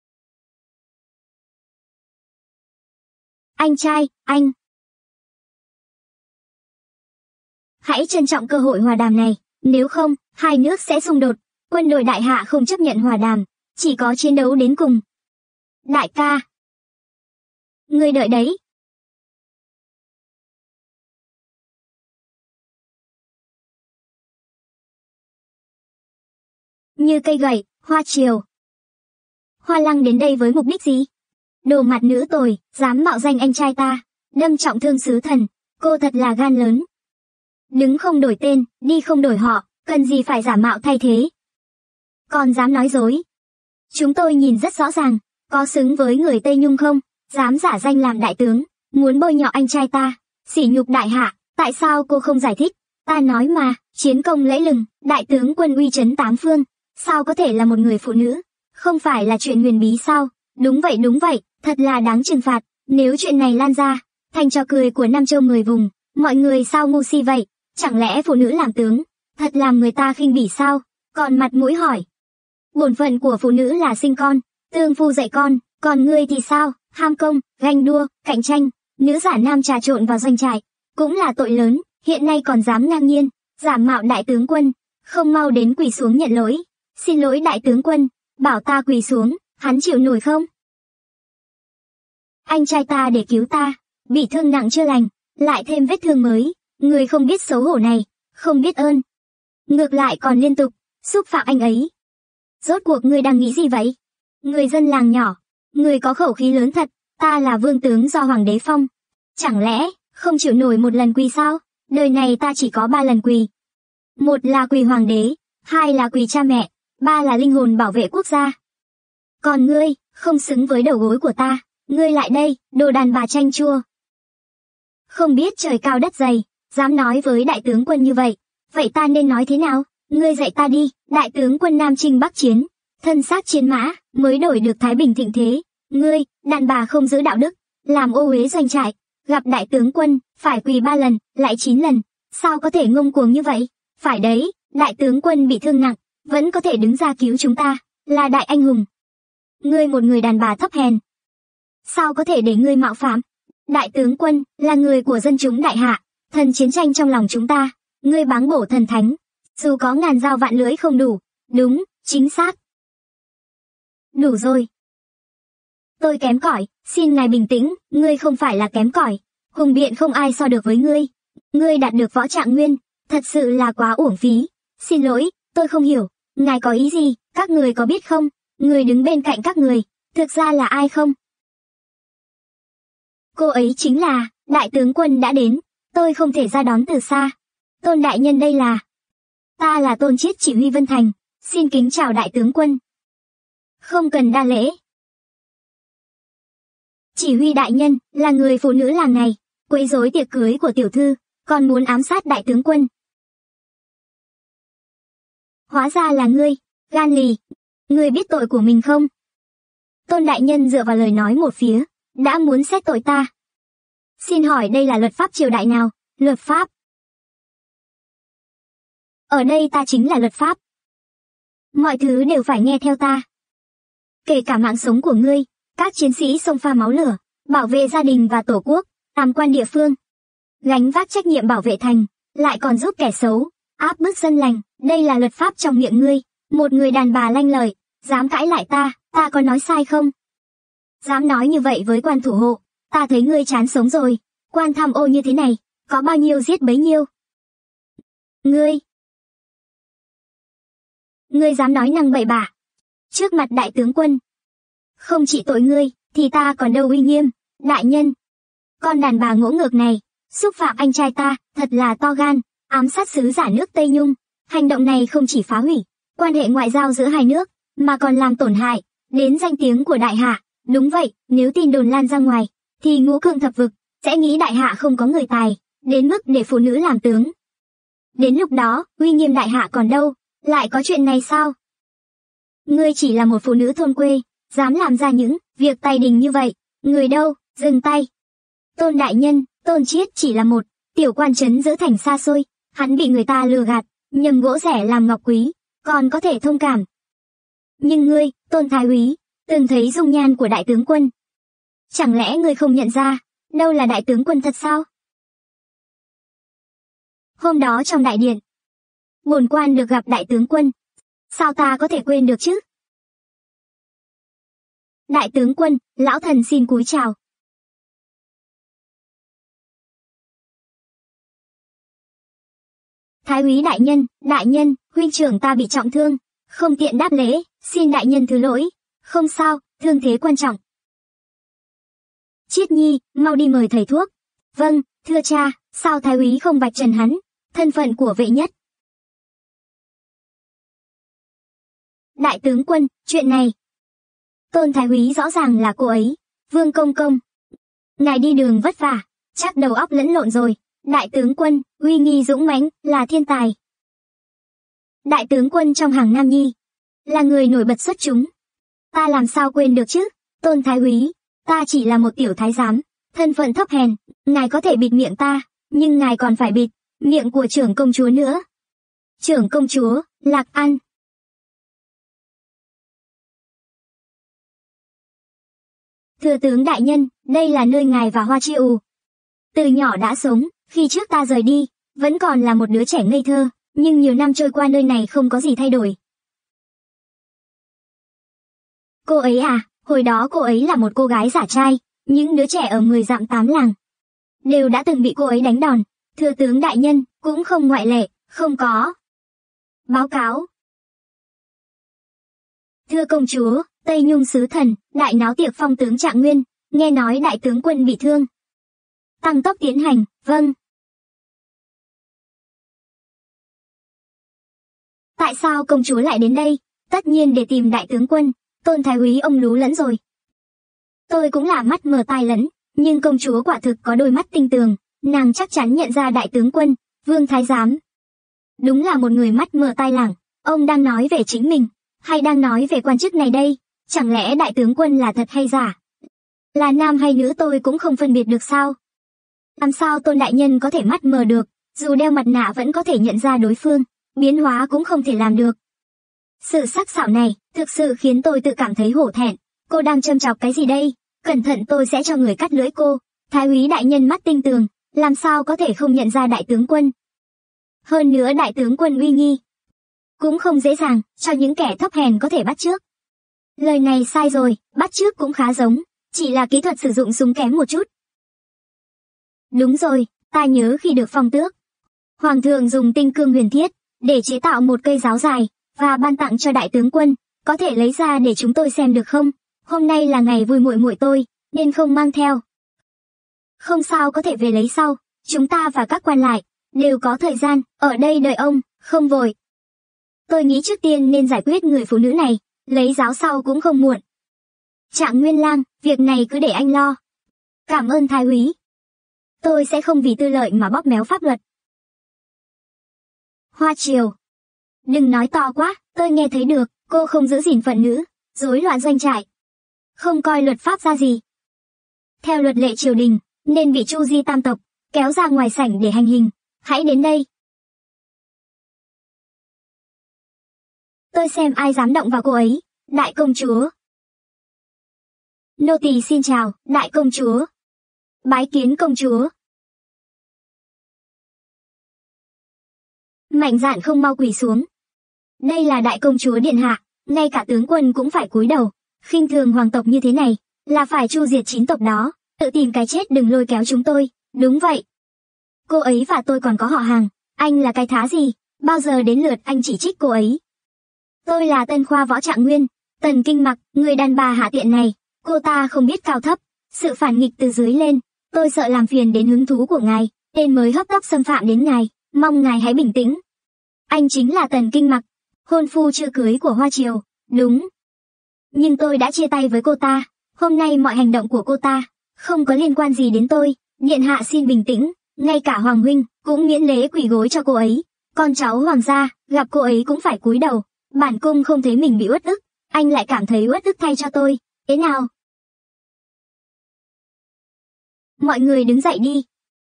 Speaker 1: Anh trai, anh. Hãy trân trọng cơ hội hòa đàm này, nếu không, hai nước sẽ xung đột, quân đội đại hạ không chấp nhận hòa đàm, chỉ có chiến đấu đến cùng. Đại ca. Ngươi đợi đấy. Như cây gậy, Hoa Triều. Hoa Lăng đến đây với mục đích gì? Đồ mặt nữ tồi, dám mạo danh anh trai ta, đâm trọng thương sứ thần, cô thật là gan lớn. Đứng không đổi tên, đi không đổi họ, cần gì phải giả mạo thay thế. Còn dám nói dối. Chúng tôi nhìn rất rõ ràng, có xứng với người Tây Nhung không, dám giả danh làm đại tướng, muốn bôi nhọ anh trai ta, sỉ nhục đại hạ, tại sao cô không giải thích? Ta nói mà, chiến công lẫy lừng, đại tướng quân uy chấn tám phương, sao có thể là một người phụ nữ, không phải là chuyện huyền bí sao? Đúng vậy đúng vậy, thật là đáng trừng phạt, nếu chuyện này lan ra, thành trò cười của Nam Châu mười vùng, mọi người sao ngu si vậy, chẳng lẽ phụ nữ làm tướng, thật làm người ta khinh bỉ sao? Còn mặt mũi hỏi. Bổn phận của phụ nữ là sinh con, tương phu dạy con, còn ngươi thì sao, ham công, ganh đua, cạnh tranh, nữ giả nam trà trộn vào doanh trại, cũng là tội lớn, hiện nay còn dám ngang nhiên, giả mạo đại tướng quân, không mau đến quỳ xuống nhận lỗi, xin lỗi đại tướng quân, bảo ta quỳ xuống, hắn chịu nổi không? Anh trai ta để cứu ta, bị thương nặng chưa lành, lại thêm vết thương mới, người không biết xấu hổ này, không biết ơn. Ngược lại còn liên tục, xúc phạm anh ấy. Rốt cuộc ngươi đang nghĩ gì vậy? Người dân làng nhỏ, người có khẩu khí lớn thật, ta là vương tướng do hoàng đế phong. Chẳng lẽ, không chịu nổi một lần quỳ sao? Đời này ta chỉ có ba lần quỳ. Một là quỳ hoàng đế, hai là quỳ cha mẹ, ba là linh hồn bảo vệ quốc gia. Còn ngươi, không xứng với đầu gối của ta, ngươi lại đây, đồ đàn bà chanh chua. Không biết trời cao đất dày, dám nói với đại tướng quân như vậy, vậy ta nên nói thế nào? Ngươi dạy ta đi, đại tướng quân Nam Chinh Bắc Chiến, thân xác chiến mã, mới đổi được Thái Bình thịnh thế. Ngươi, đàn bà không giữ đạo đức, làm ô uế doanh trại, gặp đại tướng quân, phải quỳ ba lần, lại chín lần, sao có thể ngông cuồng như vậy? Phải đấy, đại tướng quân bị thương nặng, vẫn có thể đứng ra cứu chúng ta, là đại anh hùng. Ngươi một người đàn bà thấp hèn, sao có thể để ngươi mạo phạm? Đại tướng quân, là người của dân chúng đại hạ, thần chiến tranh trong lòng chúng ta, ngươi báng bổ thần thánh, dù có ngàn dao vạn lưỡi không đủ, đúng, chính xác. Đủ rồi. Tôi kém cỏi, xin ngài bình tĩnh, ngươi không phải là kém cỏi, hùng biện không ai so được với ngươi. Ngươi đạt được võ trạng nguyên, thật sự là quá uổng phí. Xin lỗi, Tôi không hiểu, ngài có ý gì, các người có biết không, người đứng bên cạnh các người, thực ra là ai không? Cô ấy chính là, đại tướng quân đã đến, tôi không thể ra đón từ xa. Tôn đại nhân đây là... Ta là Tôn Chiết chỉ huy Vân Thành, xin kính chào đại tướng quân. Không cần đa lễ. Chỉ huy đại nhân, là người phụ nữ làng này, quấy rối tiệc cưới của tiểu thư, còn muốn ám sát đại tướng quân. Hóa ra là ngươi, gan lì. Ngươi biết tội của mình không? Tôn đại nhân dựa vào lời nói một phía, đã muốn xét tội ta. Xin hỏi đây là luật pháp triều đại nào? Luật pháp? Ở đây ta chính là luật pháp. Mọi thứ đều phải nghe theo ta. Kể cả mạng sống của ngươi, các chiến sĩ xông pha máu lửa, bảo vệ gia đình và tổ quốc, làm quan địa phương. Gánh vác trách nhiệm bảo vệ thành, lại còn giúp kẻ xấu, áp bức dân lành, đây là luật pháp trong miệng ngươi. Một người đàn bà lanh lợi, dám cãi lại ta, ta có nói sai không? Dám nói như vậy với quan thủ hộ, ta thấy ngươi chán sống rồi, quan tham ô như thế này, có bao nhiêu giết bấy nhiêu. Ngươi, ngươi dám nói năng bậy bạ, trước mặt đại tướng quân. Không chỉ tội ngươi, thì ta còn đâu uy nghiêm, đại nhân. Con đàn bà ngỗ ngược này, xúc phạm anh trai ta, thật là to gan, ám sát sứ giả nước Tây Nhung. Hành động này không chỉ phá hủy quan hệ ngoại giao giữa hai nước, mà còn làm tổn hại đến danh tiếng của đại hạ. Đúng vậy, nếu tin đồn lan ra ngoài, thì ngũ cương thập vực sẽ nghĩ đại hạ không có người tài, đến mức để phụ nữ làm tướng. Đến lúc đó, uy nghiêm đại hạ còn đâu, lại có chuyện này sao? Ngươi chỉ là một phụ nữ thôn quê, dám làm ra những việc tài đình như vậy, người đâu, dừng tay. Tôn đại nhân, Tôn Chiết chỉ là một tiểu quan trấn giữa thành xa xôi, hắn bị người ta lừa gạt, nhầm gỗ rẻ làm ngọc quý, còn có thể thông cảm. Nhưng ngươi, Tôn Thái úy, từng thấy dung nhan của đại tướng quân. Chẳng lẽ ngươi không nhận ra, đâu là đại tướng quân thật sao? Hôm đó trong đại điện, bổn quan được gặp đại tướng quân. Sao ta có thể quên được chứ? Đại tướng quân, lão thần xin cúi chào. Thái úy đại nhân, đại nhân, huynh trưởng ta bị trọng thương, không tiện đáp lễ, xin đại nhân thứ lỗi. Không sao, thương thế quan trọng. Chiết nhi, mau đi mời thầy thuốc. Vâng, thưa cha, sao thái úy không vạch trần hắn, thân phận của vệ nhất? Đại tướng quân, chuyện này. Tôn thái úy rõ ràng là cô ấy, Vương công công. Ngài đi đường vất vả, chắc đầu óc lẫn lộn rồi. Đại tướng quân, uy nghi dũng mãnh, là thiên tài. Đại tướng quân trong hàng nam nhi, là người nổi bật xuất chúng. Ta làm sao quên được chứ, Tôn thái úy, ta chỉ là một tiểu thái giám, thân phận thấp hèn, ngài có thể bịt miệng ta, nhưng ngài còn phải bịt miệng của trưởng công chúa nữa. Trưởng công chúa, Lạc An. Thưa tướng đại nhân, đây là nơi ngài và Hoa Chiêu từ nhỏ đã sống, khi trước ta rời đi, vẫn còn là một đứa trẻ ngây thơ, nhưng nhiều năm trôi qua nơi này không có gì thay đổi. Cô ấy à, hồi đó cô ấy là một cô gái giả trai, những đứa trẻ ở mười dặm tám làng đều đã từng bị cô ấy đánh đòn. Thưa tướng đại nhân, cũng không ngoại lệ, không có. Báo cáo. Thưa công chúa, Tây Nhung sứ thần, đại náo tiệc phong tướng Trạng Nguyên, nghe nói đại tướng quân bị thương. Tăng tốc tiến hành, vâng. Tại sao công chúa lại đến đây? Tất nhiên để tìm đại tướng quân. Tôn thái úy ông lú lẫn rồi. Tôi cũng là mắt mờ tai lẫn, nhưng công chúa quả thực có đôi mắt tinh tường, nàng chắc chắn nhận ra đại tướng quân, Vương thái giám. Đúng là một người mắt mờ tai lảng. Ông đang nói về chính mình, hay đang nói về quan chức này đây? Chẳng lẽ đại tướng quân là thật hay giả? Là nam hay nữ tôi cũng không phân biệt được sao? Làm sao Tôn đại nhân có thể mắt mờ được, dù đeo mặt nạ vẫn có thể nhận ra đối phương, biến hóa cũng không thể làm được. Sự sắc sảo này, thực sự khiến tôi tự cảm thấy hổ thẹn. Cô đang châm chọc cái gì đây? Cẩn thận tôi sẽ cho người cắt lưỡi cô. Thái úy đại nhân mắt tinh tường, làm sao có thể không nhận ra đại tướng quân? Hơn nữa đại tướng quân uy nghi, cũng không dễ dàng cho những kẻ thấp hèn có thể bắt chước. Lời này sai rồi, bắt chước cũng khá giống, chỉ là kỹ thuật sử dụng súng kém một chút. Đúng rồi, ta nhớ khi được phong tước, hoàng thượng dùng tinh cương huyền thiết, để chế tạo một cây giáo dài, và ban tặng cho đại tướng quân, có thể lấy ra để chúng tôi xem được không? Hôm nay là ngày vui muội muội tôi, nên không mang theo. Không sao, có thể về lấy sau, chúng ta và các quan lại đều có thời gian ở đây đợi ông, không vội. Tôi nghĩ trước tiên nên giải quyết người phụ nữ này, lấy giáo sau cũng không muộn. Trạng Nguyên Lang, việc này cứ để anh lo. Cảm ơn Thái úy. Tôi sẽ không vì tư lợi mà bóp méo pháp luật. Hoa Triều. Đừng nói to quá, tôi nghe thấy được, cô không giữ gìn phận nữ, rối loạn doanh trại. Không coi luật pháp ra gì. Theo luật lệ triều đình, nên bị Chu Di tam tộc kéo ra ngoài sảnh để hành hình. Hãy đến đây. Tôi xem ai dám động vào cô ấy. Đại công chúa. Nô tỳ xin chào, đại công chúa. Bái kiến công chúa. Mạnh dạn không mau quỳ xuống. Đây là đại công chúa điện hạ, ngay cả tướng quân cũng phải cúi đầu. Khinh thường hoàng tộc như thế này, là phải chu diệt chín tộc đó. Tự tìm cái chết, đừng lôi kéo chúng tôi. Đúng vậy. Cô ấy và tôi còn có họ hàng. Anh là cái thá gì? Bao giờ đến lượt anh chỉ trích cô ấy? Tôi là Tân Khoa Võ Trạng Nguyên, Tần Kinh Mặc, người đàn bà hạ tiện này. Cô ta không biết cao thấp, sự phản nghịch từ dưới lên. Tôi sợ làm phiền đến hứng thú của ngài, nên mới hấp tấp xâm phạm đến ngài. Mong ngài hãy bình tĩnh. Anh chính là Tần Kinh Mặc, hôn phu chưa cưới của Hoa Triều. Đúng. Nhưng tôi đã chia tay với cô ta. Hôm nay mọi hành động của cô ta không có liên quan gì đến tôi. Điện hạ xin bình tĩnh. Ngay cả Hoàng huynh cũng miễn lễ quỳ gối cho cô ấy. Con cháu hoàng gia gặp cô ấy cũng phải cúi đầu. Bản cung không thấy mình bị uất ức, anh lại cảm thấy uất ức thay cho tôi. Thế nào? Mọi người đứng dậy đi.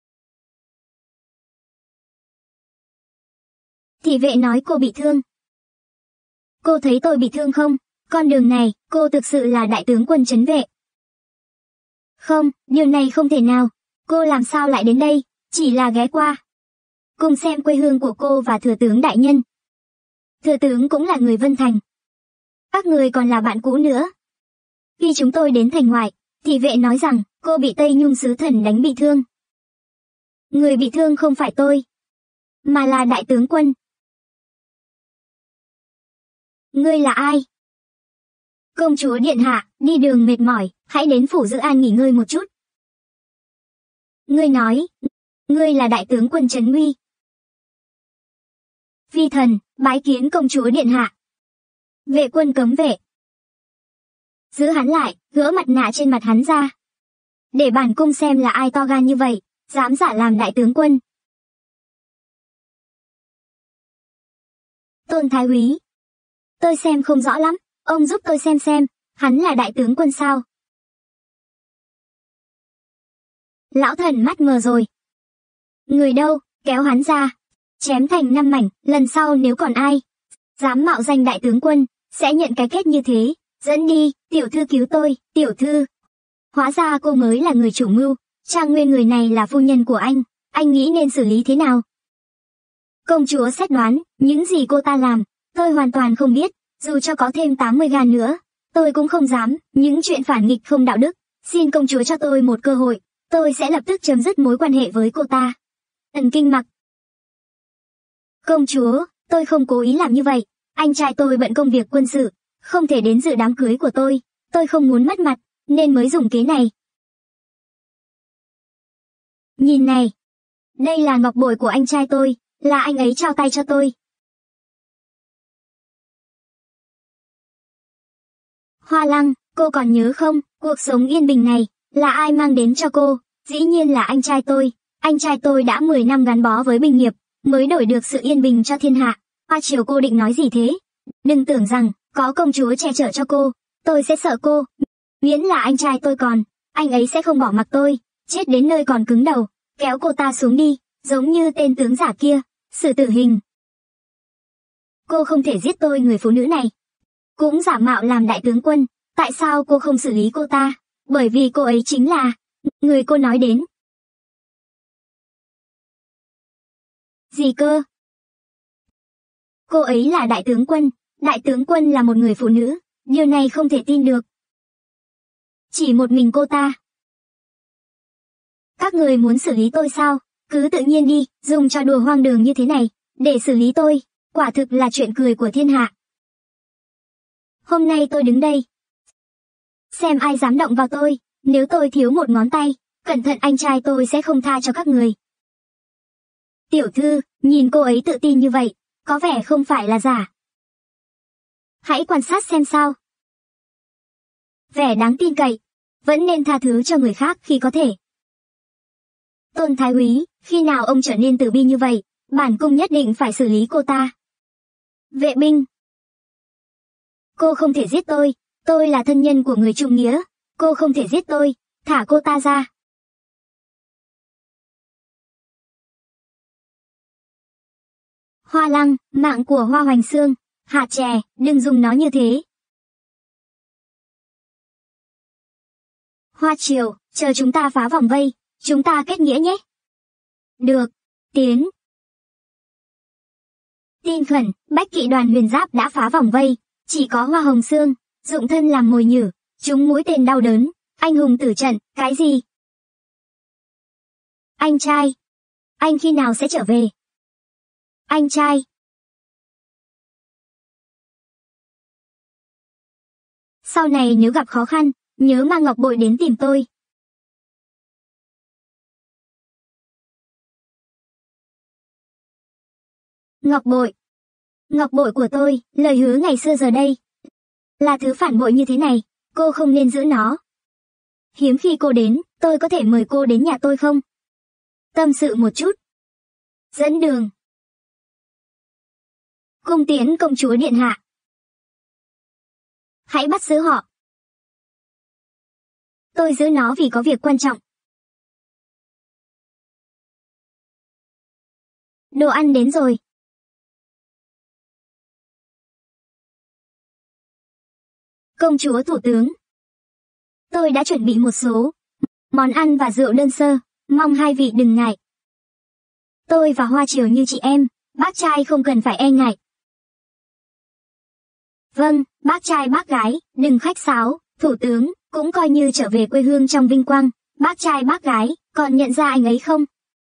Speaker 1: Thị vệ nói cô bị thương. Cô thấy tôi bị thương không? Con đường này, cô thực sự là đại tướng quân trấn vệ. Không, điều này không thể nào. Cô làm sao lại đến đây? Chỉ là ghé qua cùng xem quê hương của cô và thừa tướng đại nhân. Thừa tướng cũng là người Vân Thành. Các người còn là bạn cũ nữa. Khi chúng tôi đến thành ngoại, thị vệ nói rằng cô bị Tây Nhung sứ thần đánh bị thương. Người bị thương không phải tôi, mà là đại tướng quân. Ngươi là ai? Công chúa điện hạ, đi đường mệt mỏi, hãy đến phủ Dự An nghỉ ngơi một chút. Ngươi nói, ngươi là đại tướng quân Trấn Nguy. Phi thần, bái kiến công chúa điện hạ. Vệ quân cấm vệ. Giữ hắn lại, gỡ mặt nạ trên mặt hắn ra. Để bản cung xem là ai to gan như vậy, dám giả làm đại tướng quân. Tôn Thái úy. Tôi xem không rõ lắm, ông giúp tôi xem xem, hắn là đại tướng quân sao? Lão thần mắt mờ rồi. Người đâu, kéo hắn ra. Chém thành năm mảnh, lần sau nếu còn ai dám mạo danh đại tướng quân, sẽ nhận cái kết như thế. Dẫn đi, tiểu thư cứu tôi, tiểu thư. Hóa ra cô mới là người chủ mưu, Trang Nguyên người này là phu nhân của anh, anh nghĩ nên xử lý thế nào? Công chúa xét đoán, những gì cô ta làm, tôi hoàn toàn không biết, dù cho có thêm tám mươi gan nữa, tôi cũng không dám, những chuyện phản nghịch không đạo đức. Xin công chúa cho tôi một cơ hội, tôi sẽ lập tức chấm dứt mối quan hệ với cô ta. Tần Kinh Mặc. Công chúa, tôi không cố ý làm như vậy, anh trai tôi bận công việc quân sự, không thể đến dự đám cưới của tôi, tôi không muốn mất mặt, nên mới dùng kế này. Nhìn này, đây là ngọc bội của anh trai tôi, là anh ấy trao tay cho tôi. Hoa Lăng, cô còn nhớ không, cuộc sống yên bình này, là ai mang đến cho cô? Dĩ nhiên là anh trai tôi, anh trai tôi đã mười năm gắn bó với binh nghiệp, mới đổi được sự yên bình cho thiên hạ. Hoa Triều, cô định nói gì thế? Đừng tưởng rằng, có công chúa che chở cho cô, tôi sẽ sợ cô. Miễn là anh trai tôi còn, anh ấy sẽ không bỏ mặc tôi, chết đến nơi còn cứng đầu, kéo cô ta xuống đi, giống như tên tướng giả kia, xử tử hình. Cô không thể giết tôi, người phụ nữ này. Cũng giả mạo làm đại tướng quân, tại sao cô không xử lý cô ta? Bởi vì cô ấy chính là người cô nói đến. Gì cơ? Cô ấy là đại tướng quân, đại tướng quân là một người phụ nữ, điều này không thể tin được. Chỉ một mình cô ta. Các người muốn xử lý tôi sao? Cứ tự nhiên đi, dùng trò đùa hoang đường như thế này, để xử lý tôi. Quả thực là chuyện cười của thiên hạ. Hôm nay tôi đứng đây. Xem ai dám động vào tôi, nếu tôi thiếu một ngón tay, cẩn thận anh trai tôi sẽ không tha cho các người. Tiểu thư, nhìn cô ấy tự tin như vậy, có vẻ không phải là giả. Hãy quan sát xem sao. Vẻ đáng tin cậy, vẫn nên tha thứ cho người khác khi có thể. Tôn Thái úy, khi nào ông trở nên từ bi như vậy, bản cung nhất định phải xử lý cô ta. Vệ binh. Cô không thể giết tôi, tôi là thân nhân của người trung nghĩa, cô không thể giết tôi, thả cô ta ra. Hoa Lăng, mạng của Hoa Hoành Xương, hạt chè, đừng dùng nó như thế. Hoa Triều, chờ chúng ta phá vòng vây, chúng ta kết nghĩa nhé. Được, tiến. Tin khẩn, bách kỵ đoàn huyền giáp đã phá vòng vây, chỉ có Hoa Hồng Xương, dụng thân làm mồi nhử, chúng mũi tên đau đớn, anh hùng tử trận, cái gì? Anh trai, anh khi nào sẽ trở về? Anh trai. Sau này nếu gặp khó khăn, nhớ mang ngọc bội đến tìm tôi. Ngọc bội. Ngọc bội của tôi, lời hứa ngày xưa giờ đây. Là thứ phản bội như thế này, cô không nên giữ nó. Hiếm khi cô đến, tôi có thể mời cô đến nhà tôi không? Tâm sự một chút. Dẫn đường. Cung tiễn công chúa điện hạ. Hãy bắt giữ họ. Tôi giữ nó vì có việc quan trọng. Đồ ăn đến rồi. Công chúa thủ tướng. Tôi đã chuẩn bị một số món ăn và rượu đơn sơ, mong hai vị đừng ngại. Tôi và Hoa Triều như chị em, bác trai không cần phải e ngại. Vâng, bác trai bác gái, đừng khách sáo, thủ tướng, cũng coi như trở về quê hương trong vinh quang, bác trai bác gái, còn nhận ra anh ấy không?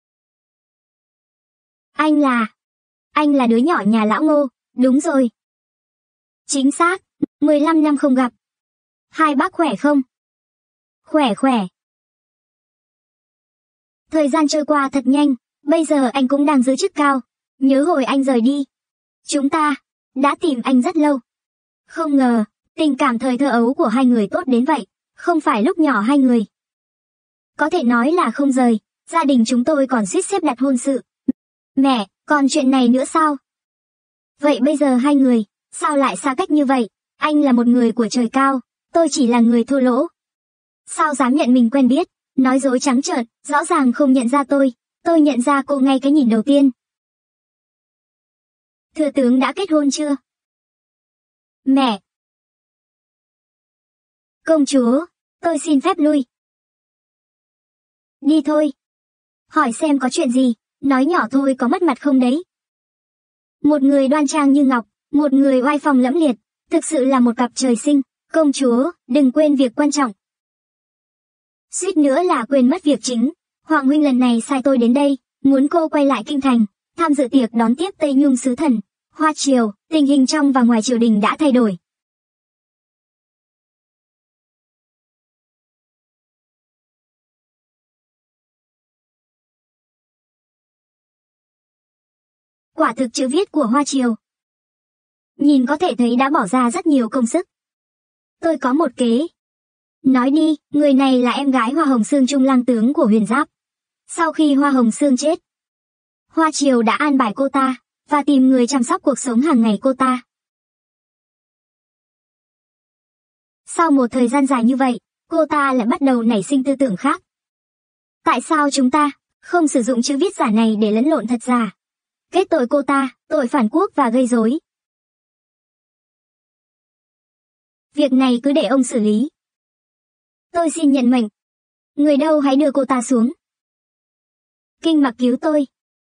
Speaker 1: Anh là... Anh là đứa nhỏ nhà lão Ngô, đúng rồi. Chính xác, mười lăm năm không gặp. Hai bác khỏe không? Khỏe khỏe. Thời gian trôi qua thật nhanh, bây giờ anh cũng đang giữ chức cao. Nhớ hồi anh rời đi. Chúng ta đã tìm anh rất lâu. Không ngờ, tình cảm thời thơ ấu của hai người tốt đến vậy, không phải lúc nhỏ hai người. Có thể nói là không rời, gia đình chúng tôi còn suýt xếp đặt hôn sự. Mẹ, còn chuyện này nữa sao? Vậy bây giờ hai người, sao lại xa cách như vậy? Anh là một người của trời cao, tôi chỉ là người thô lỗ. Sao dám nhận mình quen biết, nói dối trắng trợn, rõ ràng không nhận ra tôi, tôi nhận ra cô ngay cái nhìn đầu tiên. Thừa tướng đã kết hôn chưa? Mẹ. Công chúa, tôi xin phép lui. Đi thôi. Hỏi xem có chuyện gì, nói nhỏ thôi có mất mặt không đấy. Một người đoan trang như ngọc, một người oai phong lẫm liệt, thực sự là một cặp trời sinh. Công chúa, đừng quên việc quan trọng. Suýt nữa là quên mất việc chính. Hoàng huynh lần này sai tôi đến đây, muốn cô quay lại kinh thành, tham dự tiệc đón tiếp Tây Nhung sứ thần. Hoa Triều, tình hình trong và ngoài triều đình đã thay đổi. Quả thực chữ viết của Hoa Triều. Nhìn có thể thấy đã bỏ ra rất nhiều công sức. Tôi có một kế. Nói đi, người này là em gái Hoa Hồng Xương trung lang tướng của Huyền Giáp. Sau khi Hoa Hồng Xương chết, Hoa Triều đã an bài cô ta, và tìm người chăm sóc cuộc sống hàng ngày cô ta. Sau một thời gian dài như vậy, cô ta lại bắt đầu nảy sinh tư tưởng khác. Tại sao chúng ta không sử dụng chữ viết giả này để lẫn lộn thật giả? Kết tội cô ta, tội phản quốc và gây rối. Việc này cứ để ông xử lý. Tôi xin nhận mệnh. Người đâu hãy đưa cô ta xuống. Kinh Mặc cứu tôi.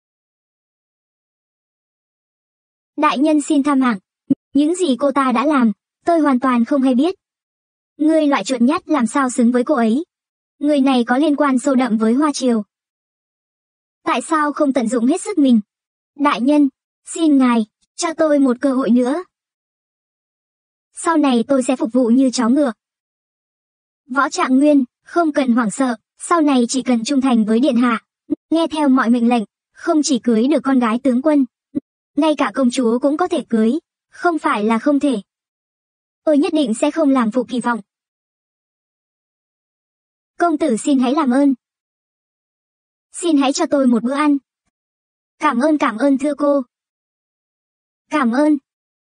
Speaker 1: Đại nhân xin tha mạng. Những gì cô ta đã làm, tôi hoàn toàn không hay biết. Ngươi loại chuột nhắt làm sao xứng với cô ấy. Người này có liên quan sâu đậm với Hoa Triều. Tại sao không tận dụng hết sức mình? Đại nhân, xin ngài, cho tôi một cơ hội nữa. Sau này tôi sẽ phục vụ như chó ngựa. Võ Trạng Nguyên, không cần hoảng sợ, sau này chỉ cần trung thành với điện hạ, nghe theo mọi mệnh lệnh, không chỉ cưới được con gái tướng quân, ngay cả công chúa cũng có thể cưới, không phải là không thể. Tôi nhất định sẽ không làm phụ kỳ vọng. Công tử xin hãy làm ơn. Xin hãy cho tôi một bữa ăn. Cảm ơn cảm ơn thưa cô. Cảm ơn.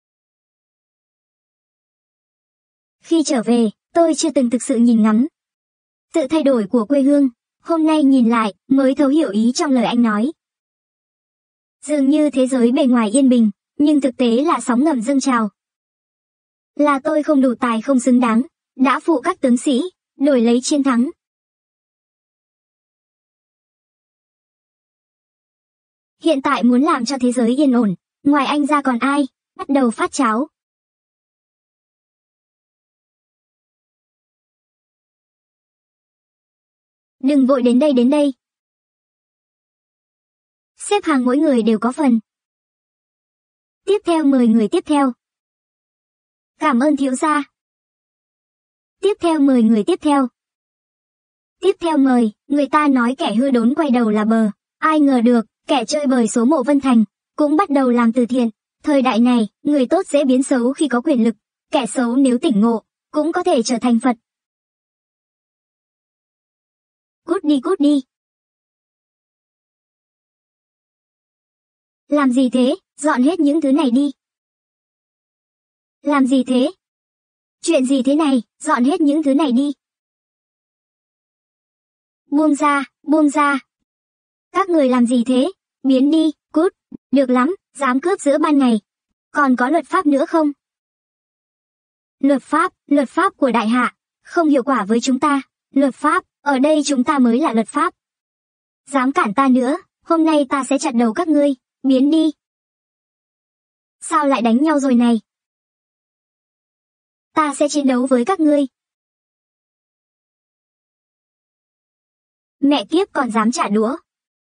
Speaker 1: Khi trở về, tôi chưa từng thực sự nhìn ngắm sự thay đổi của quê hương, hôm nay nhìn lại mới thấu hiểu ý trong lời anh nói. Dường như thế giới bề ngoài yên bình, nhưng thực tế là sóng ngầm dâng trào. Là tôi không đủ tài không xứng đáng, đã phụ các tướng sĩ, đổi lấy chiến thắng. Hiện tại muốn làm cho thế giới yên ổn, ngoài anh ra còn ai, bắt đầu phát cháo. Đừng vội đến đây đến đây. Xếp hàng mỗi người đều có phần. Tiếp theo mời người tiếp theo. Cảm ơn thiếu gia. Tiếp theo mời người tiếp theo. Tiếp theo mời, người ta nói kẻ hư đốn quay đầu là bờ. Ai ngờ được, kẻ chơi bời số Mộ Vân Thành, cũng bắt đầu làm từ thiện. Thời đại này, người tốt dễ biến xấu khi có quyền lực. Kẻ xấu nếu tỉnh ngộ, cũng có thể trở thành Phật. Cút đi cút đi. Làm gì thế, dọn hết những thứ này đi. Làm gì thế? Chuyện gì thế này, dọn hết những thứ này đi. Buông ra, buông ra. Các người làm gì thế? Biến đi, cút. Được lắm, dám cướp giữa ban ngày. Còn có luật pháp nữa không? Luật pháp, luật pháp của đại hạ, không hiệu quả với chúng ta. Luật pháp, ở đây chúng ta mới là luật pháp. Dám cản ta nữa, hôm nay ta sẽ chặt đầu các ngươi, biến đi. Sao lại đánh nhau rồi này? Ta sẽ chiến đấu với các ngươi. Mẹ kiếp còn dám trả đũa.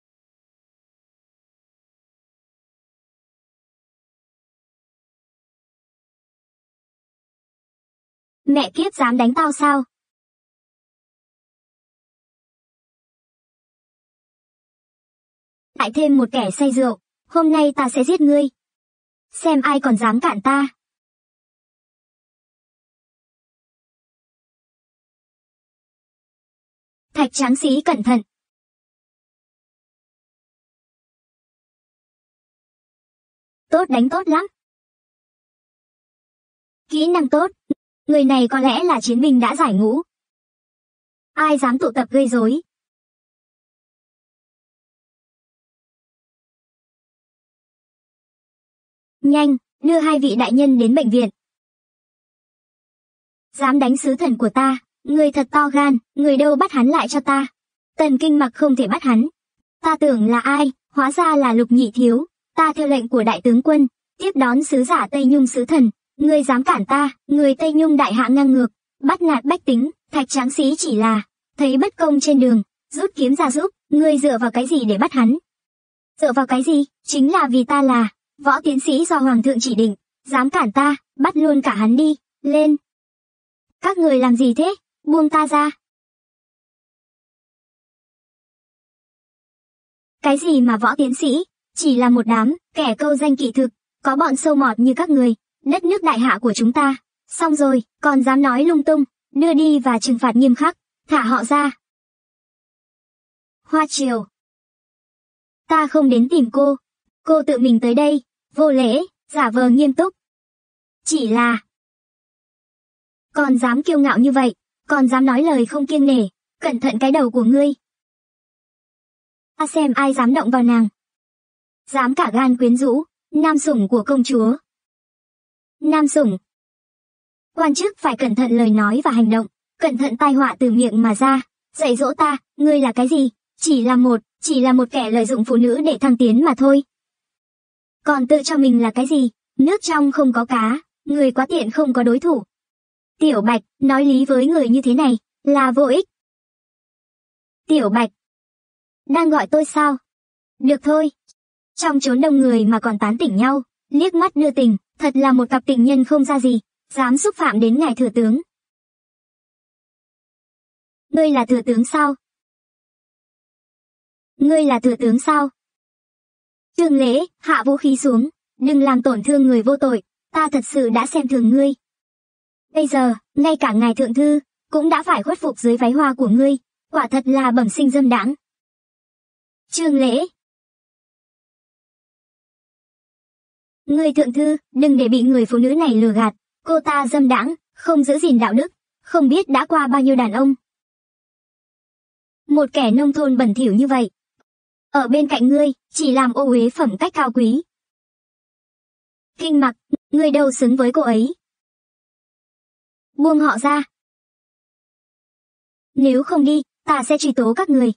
Speaker 1: Mẹ kiếp dám đánh tao sao? Lại thêm một kẻ say rượu, hôm nay ta sẽ giết ngươi. Xem ai còn dám cản ta. Thạch Tráng Sĩ cẩn thận. Tốt đánh tốt lắm. Kỹ năng tốt. Người này có lẽ là chiến binh đã giải ngũ. Ai dám tụ tập gây rối? Nhanh, đưa hai vị đại nhân đến bệnh viện. Dám đánh sứ thần của ta, người thật to gan, người đâu bắt hắn lại cho ta. Tần Kinh Mặc không thể bắt hắn. Ta tưởng là ai, hóa ra là Lục Nhị Thiếu. Ta theo lệnh của đại tướng quân, tiếp đón sứ giả Tây Nhung sứ thần. Người dám cản ta, người Tây Nhung đại hạ ngang ngược, bắt nạt bách tính. Thạch Tráng Sĩ chỉ là thấy bất công trên đường, rút kiếm ra giúp. Ngươi dựa vào cái gì để bắt hắn? Dựa vào cái gì? Chính là vì ta là võ tiến sĩ do hoàng thượng chỉ định. Dám cản ta, bắt luôn cả hắn đi. Lên. Các người làm gì thế? Buông ta ra. Cái gì mà võ tiến sĩ? Chỉ là một đám kẻ câu danh kỵ thực, có bọn sâu mọt như các người. Đất nước đại hạ của chúng ta. Xong rồi, còn dám nói lung tung. Đưa đi và trừng phạt nghiêm khắc. Thả họ ra. Hoa Triều. Ta không đến tìm cô. Cô tự mình tới đây. Vô lễ, giả vờ nghiêm túc. Chỉ là... Còn dám kiêu ngạo như vậy. Còn dám nói lời không kiêng nể. Cẩn thận cái đầu của ngươi. Ta xem ai dám động vào nàng. Dám cả gan quyến rũ. Nam sủng của công chúa. Nam sủng. Quan chức phải cẩn thận lời nói và hành động. Cẩn thận tai họa từ miệng mà ra. Dạy dỗ ta, ngươi là cái gì? Chỉ là một, chỉ là một kẻ lợi dụng phụ nữ để thăng tiến mà thôi. Còn tự cho mình là cái gì? Nước trong không có cá, người quá tiện không có đối thủ. Tiểu Bạch, nói lý với người như thế này, là vô ích. Tiểu Bạch. Đang gọi tôi sao? Được thôi. Trong chốn đông người mà còn tán tỉnh nhau, liếc mắt đưa tình, thật là một cặp tình nhân không ra gì, dám xúc phạm đến ngài thừa tướng. Ngươi là thừa tướng sao? Ngươi là thừa tướng sao? Trương Lễ, hạ vũ khí xuống, đừng làm tổn thương người vô tội, ta thật sự đã xem thường ngươi. Bây giờ, ngay cả ngài thượng thư, cũng đã phải khuất phục dưới váy hoa của ngươi, quả thật là bẩm sinh dâm đãng. Trương Lễ. Ngươi thượng thư, đừng để bị người phụ nữ này lừa gạt, cô ta dâm đãng, không giữ gìn đạo đức, không biết đã qua bao nhiêu đàn ông. Một kẻ nông thôn bẩn thỉu như vậy, ở bên cạnh ngươi, chỉ làm ô uế phẩm cách cao quý. Kinh Mặc, ngươi đâu xứng với cô ấy. Buông họ ra. Nếu không đi, ta sẽ truy tố các người.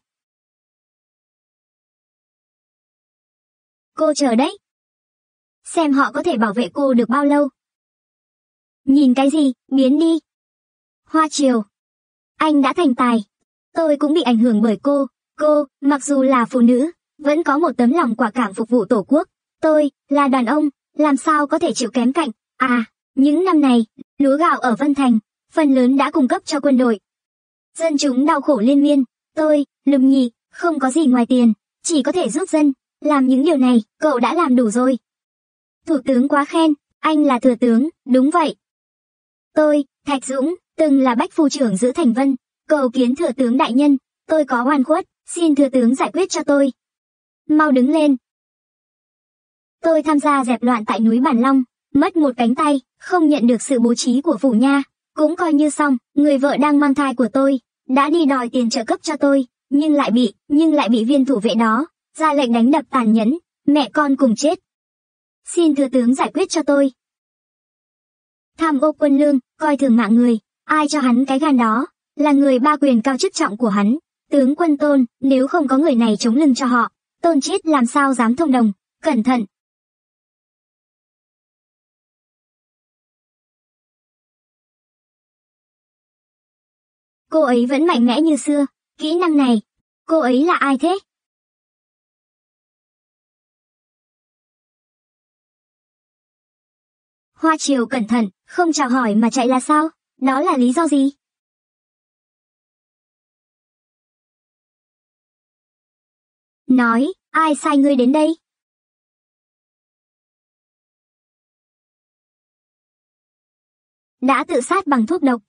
Speaker 1: Cô chờ đấy. Xem họ có thể bảo vệ cô được bao lâu. Nhìn cái gì, biến đi. Hoa Triều. Anh đã thành tài. Tôi cũng bị ảnh hưởng bởi cô. Cô, mặc dù là phụ nữ, vẫn có một tấm lòng quả cảm phục vụ tổ quốc. Tôi, là đàn ông, làm sao có thể chịu kém cạnh. À, những năm này, lúa gạo ở Vân Thành, phần lớn đã cung cấp cho quân đội. Dân chúng đau khổ liên miên. Tôi, Lục Nhị, không có gì ngoài tiền, chỉ có thể giúp dân. Làm những điều này, cậu đã làm đủ rồi. Thủ tướng quá khen, anh là thừa tướng, đúng vậy. Tôi, Thạch Dũng, từng là bách phu trưởng giữ Thành Vân, cầu kiến thừa tướng đại nhân, tôi có oan khuất, xin thừa tướng giải quyết cho tôi. Mau đứng lên. Tôi tham gia dẹp loạn tại núi Bản Long, mất một cánh tay, không nhận được sự bố trí của phủ nha, cũng coi như xong, người vợ đang mang thai của tôi, đã đi đòi tiền trợ cấp cho tôi, nhưng lại bị, nhưng lại bị viên thủ vệ đó, ra lệnh đánh đập tàn nhẫn, mẹ con cùng chết. Xin thừa tướng giải quyết cho tôi. Tham ô quân lương, coi thường mạng người, ai cho hắn cái gan đó, là người ba quyền cao chức trọng của hắn, tướng quân Tôn, nếu không có người này chống lưng cho họ, Tôn chết làm sao dám thông đồng, cẩn thận. Cô ấy vẫn mạnh mẽ như xưa, kỹ năng này, cô ấy là ai thế? Hoa Triều cẩn thận, không chào hỏi mà chạy là sao? Đó là lý do gì? Nói, ai sai ngươi đến đây? Đã tự sát bằng thuốc độc.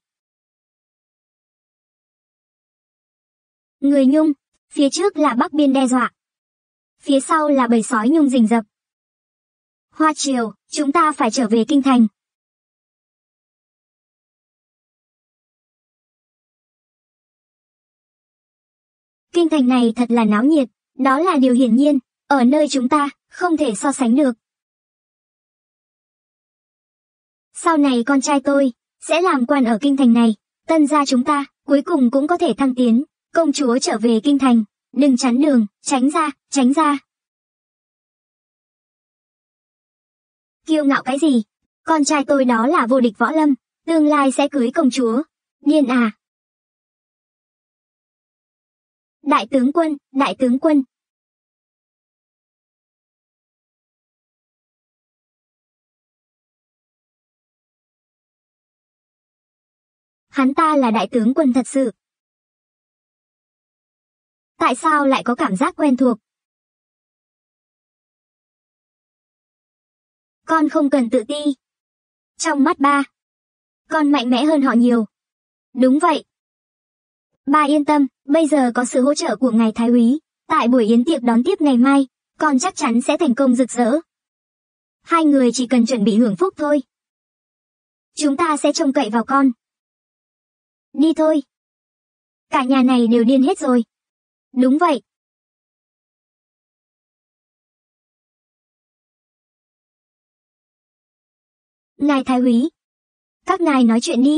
Speaker 1: Người Nhung, phía trước là Bắc Biên đe dọa. Phía sau là bầy sói Nhung rình rập. Hoa Triều, chúng ta phải trở về kinh thành. Kinh thành này thật là náo nhiệt, đó là điều hiển nhiên, ở nơi chúng ta, không thể so sánh được. Sau này con trai tôi, sẽ làm quan ở kinh thành này, tân gia chúng ta, cuối cùng cũng có thể thăng tiến, công chúa trở về kinh thành, đừng chắn đường, tránh ra, tránh ra. Kiêu ngạo cái gì? Con trai tôi đó là vô địch võ lâm, tương lai sẽ cưới công chúa. Điên à? Đại tướng quân, đại tướng quân. Hắn ta là đại tướng quân thật sự. Tại sao lại có cảm giác quen thuộc? Con không cần tự ti. Trong mắt ba, con mạnh mẽ hơn họ nhiều. Đúng vậy. Ba yên tâm, bây giờ có sự hỗ trợ của ngài Thái úy, tại buổi yến tiệc đón tiếp ngày mai, con chắc chắn sẽ thành công rực rỡ. Hai người chỉ cần chuẩn bị hưởng phúc thôi. Chúng ta sẽ trông cậy vào con. Đi thôi. Cả nhà này đều điên hết rồi. Đúng vậy. Ngài Thái úy, các ngài nói chuyện đi.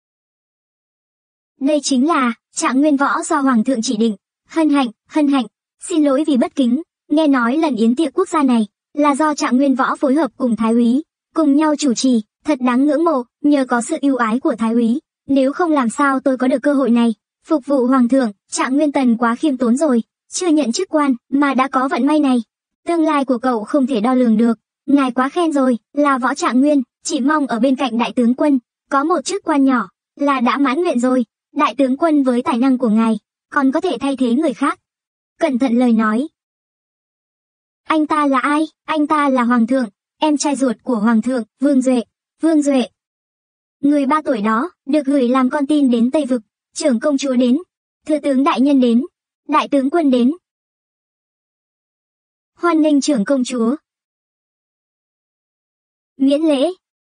Speaker 1: Đây chính là trạng nguyên võ do Hoàng thượng chỉ định. Hân hạnh, hân hạnh, xin lỗi vì bất kính, nghe nói lần yến tiệc quốc gia này là do trạng nguyên võ phối hợp cùng Thái úy, cùng nhau chủ trì, thật đáng ngưỡng mộ, nhờ có sự ưu ái của Thái úy, nếu không làm sao tôi có được cơ hội này, phục vụ Hoàng thượng. Trạng Nguyên Tần quá khiêm tốn rồi, chưa nhận chức quan mà đã có vận may này. Tương lai của cậu không thể đo lường được, ngài quá khen rồi, là Võ Trạng Nguyên, chỉ mong ở bên cạnh đại tướng quân, có một chức quan nhỏ, là đã mãn nguyện rồi. Đại tướng quân với tài năng của ngài, còn có thể thay thế người khác. Cẩn thận lời nói. Anh ta là ai? Anh ta là Hoàng thượng, em trai ruột của Hoàng thượng, Vương Duệ. Vương Duệ. Người ba tuổi đó, được gửi làm con tin đến Tây Vực. Trưởng công chúa đến. Thừa tướng đại nhân đến. Đại tướng quân đến. Hoan nghênh trưởng công chúa. Miễn lễ.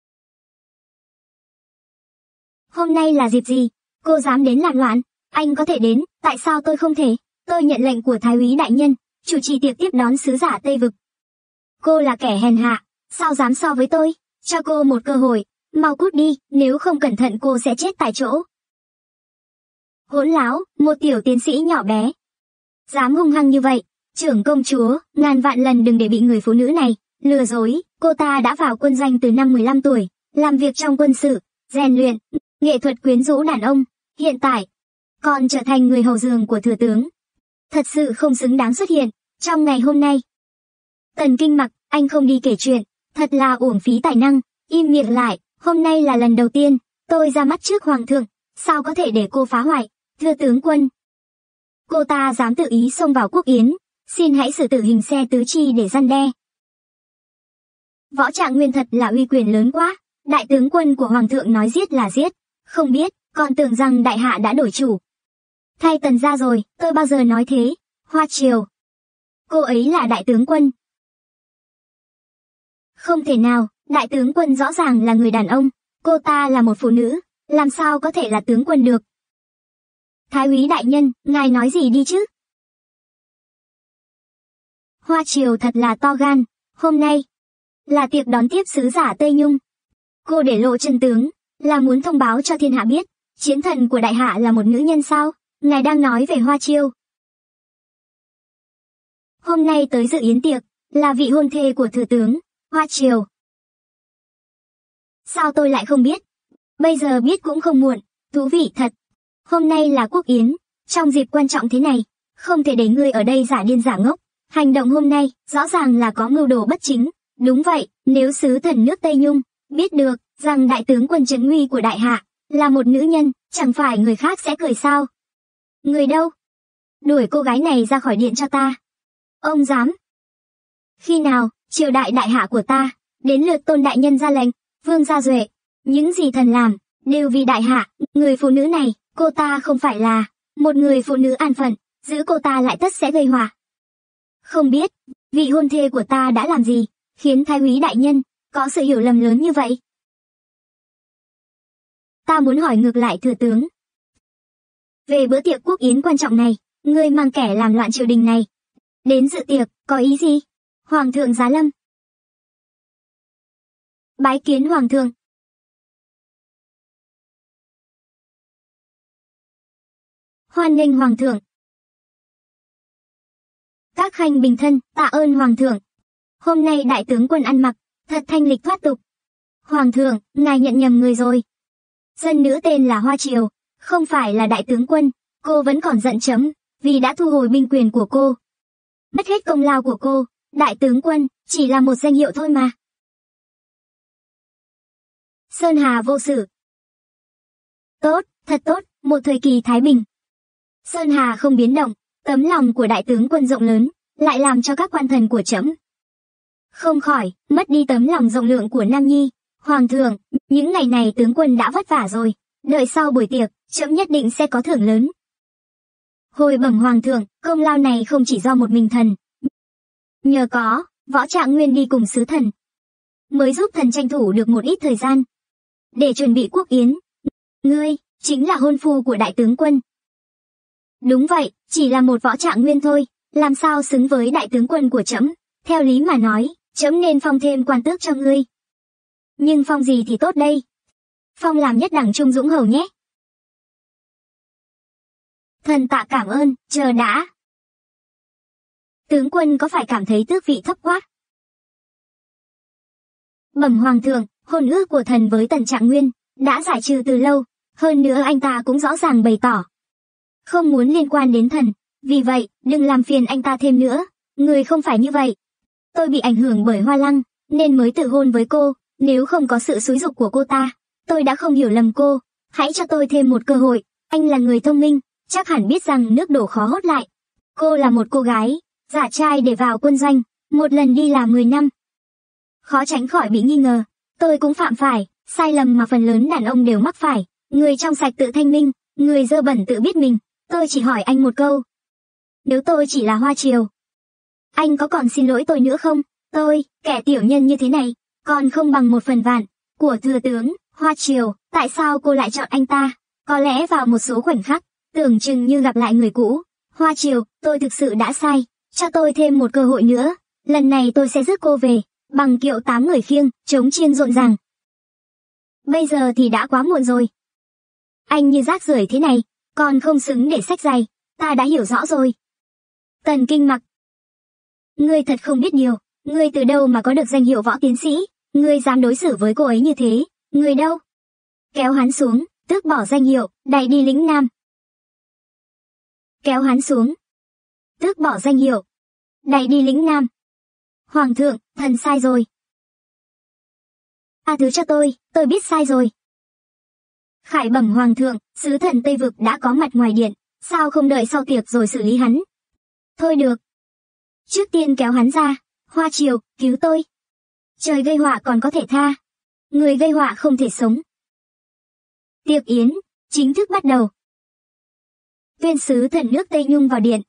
Speaker 1: Hôm nay là dịp gì? Cô dám đến làm loạn? Anh có thể đến, tại sao tôi không thể? Tôi nhận lệnh của Thái úy đại nhân, chủ trì tiệc tiếp đón sứ giả Tây Vực. Cô là kẻ hèn hạ, sao dám so với tôi? Cho cô một cơ hội, mau cút đi, nếu không cẩn thận cô sẽ chết tại chỗ. Hỗn láo, một tiểu tiến sĩ nhỏ bé. Dám hung hăng như vậy, trưởng công chúa, ngàn vạn lần đừng để bị người phụ nữ này lừa dối. Cô ta đã vào quân doanh từ năm mười lăm tuổi, làm việc trong quân sự, rèn luyện, nghệ thuật quyến rũ đàn ông. Hiện tại, còn trở thành người hầu giường của thừa tướng. Thật sự không xứng đáng xuất hiện trong ngày hôm nay. Tần Kinh Mặc, anh không đi kể chuyện, thật là uổng phí tài năng. Im miệng lại, hôm nay là lần đầu tiên tôi ra mắt trước Hoàng thượng, sao có thể để cô phá hoại? Thưa tướng quân, cô ta dám tự ý xông vào quốc yến, xin hãy xử tử hình xe tứ chi để răn đe. Võ Trạng Nguyên thật là uy quyền lớn quá, đại tướng quân của Hoàng thượng nói giết là giết, không biết, còn tưởng rằng đại hạ đã đổi chủ. Thay Tần ra rồi, tôi bao giờ nói thế? Hoa Triều. Cô ấy là đại tướng quân. Không thể nào, đại tướng quân rõ ràng là người đàn ông, cô ta là một phụ nữ, làm sao có thể là tướng quân được? Thái úy đại nhân, ngài nói gì đi chứ? Hoa Triều thật là to gan, hôm nay là tiệc đón tiếp sứ giả Tây Nhung. Cô để lộ chân tướng, là muốn thông báo cho thiên hạ biết, chiến thần của đại hạ là một nữ nhân sao? Ngài đang nói về Hoa Chiêu. Hôm nay tới dự yến tiệc, là vị hôn thê của thừa tướng, Hoa Triều. Sao tôi lại không biết? Bây giờ biết cũng không muộn, thú vị thật. Hôm nay là quốc yến, trong dịp quan trọng thế này, không thể để người ở đây giả điên giả ngốc. Hành động hôm nay, rõ ràng là có mưu đồ bất chính. Đúng vậy, nếu sứ thần nước Tây Nhung biết được rằng đại tướng quân Trấn Nguy của đại hạ là một nữ nhân, chẳng phải người khác sẽ cười sao? Người đâu? Đuổi cô gái này ra khỏi điện cho ta. Ông dám? Khi nào, triều đại đại hạ của ta, đến lượt Tôn đại nhân ra lệnh, Vương gia duệ, những gì thần làm, đều vì đại hạ. Người phụ nữ này, cô ta không phải là một người phụ nữ an phận, giữ cô ta lại tất sẽ gây họa. Không biết, vị hôn thê của ta đã làm gì, khiến Thái úy đại nhân có sự hiểu lầm lớn như vậy? Ta muốn hỏi ngược lại thừa tướng. Về bữa tiệc quốc yến quan trọng này, ngươi mang kẻ làm loạn triều đình này đến dự tiệc, có ý gì? Hoàng thượng giá lâm. Bái kiến Hoàng thượng. Hoan nghênh Hoàng thượng. Các khanh bình thân, tạ ơn Hoàng thượng. Hôm nay đại tướng quân ăn mặc thật thanh lịch thoát tục. Hoàng thượng, ngài nhận nhầm người rồi. Dân nữ tên là Hoa Triều, không phải là đại tướng quân. Cô vẫn còn giận chấm, vì đã thu hồi binh quyền của cô. Mất hết công lao của cô, đại tướng quân, chỉ là một danh hiệu thôi mà. Sơn Hà vô sự. Tốt, thật tốt, một thời kỳ thái bình. Sơn Hà không biến động, tấm lòng của đại tướng quân rộng lớn, lại làm cho các quan thần của trẫm không khỏi mất đi tấm lòng rộng lượng của Nam Nhi. Hoàng thượng, những ngày này tướng quân đã vất vả rồi, đợi sau buổi tiệc, trẫm nhất định sẽ có thưởng lớn. Hồi bẩm Hoàng thượng, công lao này không chỉ do một mình thần. Nhờ có, Võ Trạng Nguyên đi cùng sứ thần, mới giúp thần tranh thủ được một ít thời gian để chuẩn bị quốc yến. Ngươi, chính là hôn phu của đại tướng quân. Đúng vậy, chỉ là một Võ Trạng Nguyên thôi, làm sao xứng với đại tướng quân của trẫm? Theo lý mà nói, trẫm nên phong thêm quan tước cho ngươi. Nhưng phong gì thì tốt đây? Phong làm nhất đẳng trung dũng hầu nhé. Thần tạ cảm ơn, chờ đã. Tướng quân có phải cảm thấy tước vị thấp quá? Bẩm Hoàng thượng, hôn ước của thần với Tần Trạng Nguyên đã giải trừ từ lâu, hơn nữa anh ta cũng rõ ràng bày tỏ không muốn liên quan đến thần, vì vậy, đừng làm phiền anh ta thêm nữa. Người không phải như vậy. Tôi bị ảnh hưởng bởi Hoa Lăng, nên mới tự hôn với cô, nếu không có sự xúi giục của cô ta, tôi đã không hiểu lầm cô. Hãy cho tôi thêm một cơ hội, anh là người thông minh, chắc hẳn biết rằng nước đổ khó hốt lại. Cô là một cô gái, giả trai để vào quân doanh, một lần đi làm mười năm. Khó tránh khỏi bị nghi ngờ, tôi cũng phạm phải, sai lầm mà phần lớn đàn ông đều mắc phải, người trong sạch tự thanh minh, người dơ bẩn tự biết mình. Tôi chỉ hỏi anh một câu. Nếu tôi chỉ là Hoa Triều, anh có còn xin lỗi tôi nữa không? Tôi, kẻ tiểu nhân như thế này, còn không bằng một phần vạn của thừa tướng Hoa Triều. Tại sao cô lại chọn anh ta? Có lẽ vào một số khoảnh khắc, tưởng chừng như gặp lại người cũ. Hoa Triều, tôi thực sự đã sai, cho tôi thêm một cơ hội nữa. Lần này tôi sẽ rước cô về, bằng kiệu tám người khiêng, trống chiên rộn ràng. Bây giờ thì đã quá muộn rồi. Anh như rác rưởi thế này, còn không xứng để xách giày, ta đã hiểu rõ rồi. Tần Kinh Mặc. Ngươi thật không biết điều, ngươi từ đâu mà có được danh hiệu võ tiến sĩ, ngươi dám đối xử với cô ấy như thế, ngươi đâu? Kéo hắn xuống, tước bỏ danh hiệu, đày đi lĩnh Nam. Kéo hắn xuống, tước bỏ danh hiệu, đày đi lĩnh Nam. Hoàng thượng, thần sai rồi. Tha thứ cho tôi, tôi biết sai rồi. Khải bẩm hoàng thượng, sứ thần Tây Vực đã có mặt ngoài điện, sao không đợi sau tiệc rồi xử lý hắn? Thôi được. Trước tiên kéo hắn ra, Hoa Triều, cứu tôi. Trời gây họa còn có thể tha, người gây họa không thể sống. Tiệc yến, chính thức bắt đầu. Tuyên sứ thần nước Tây Nhung vào điện.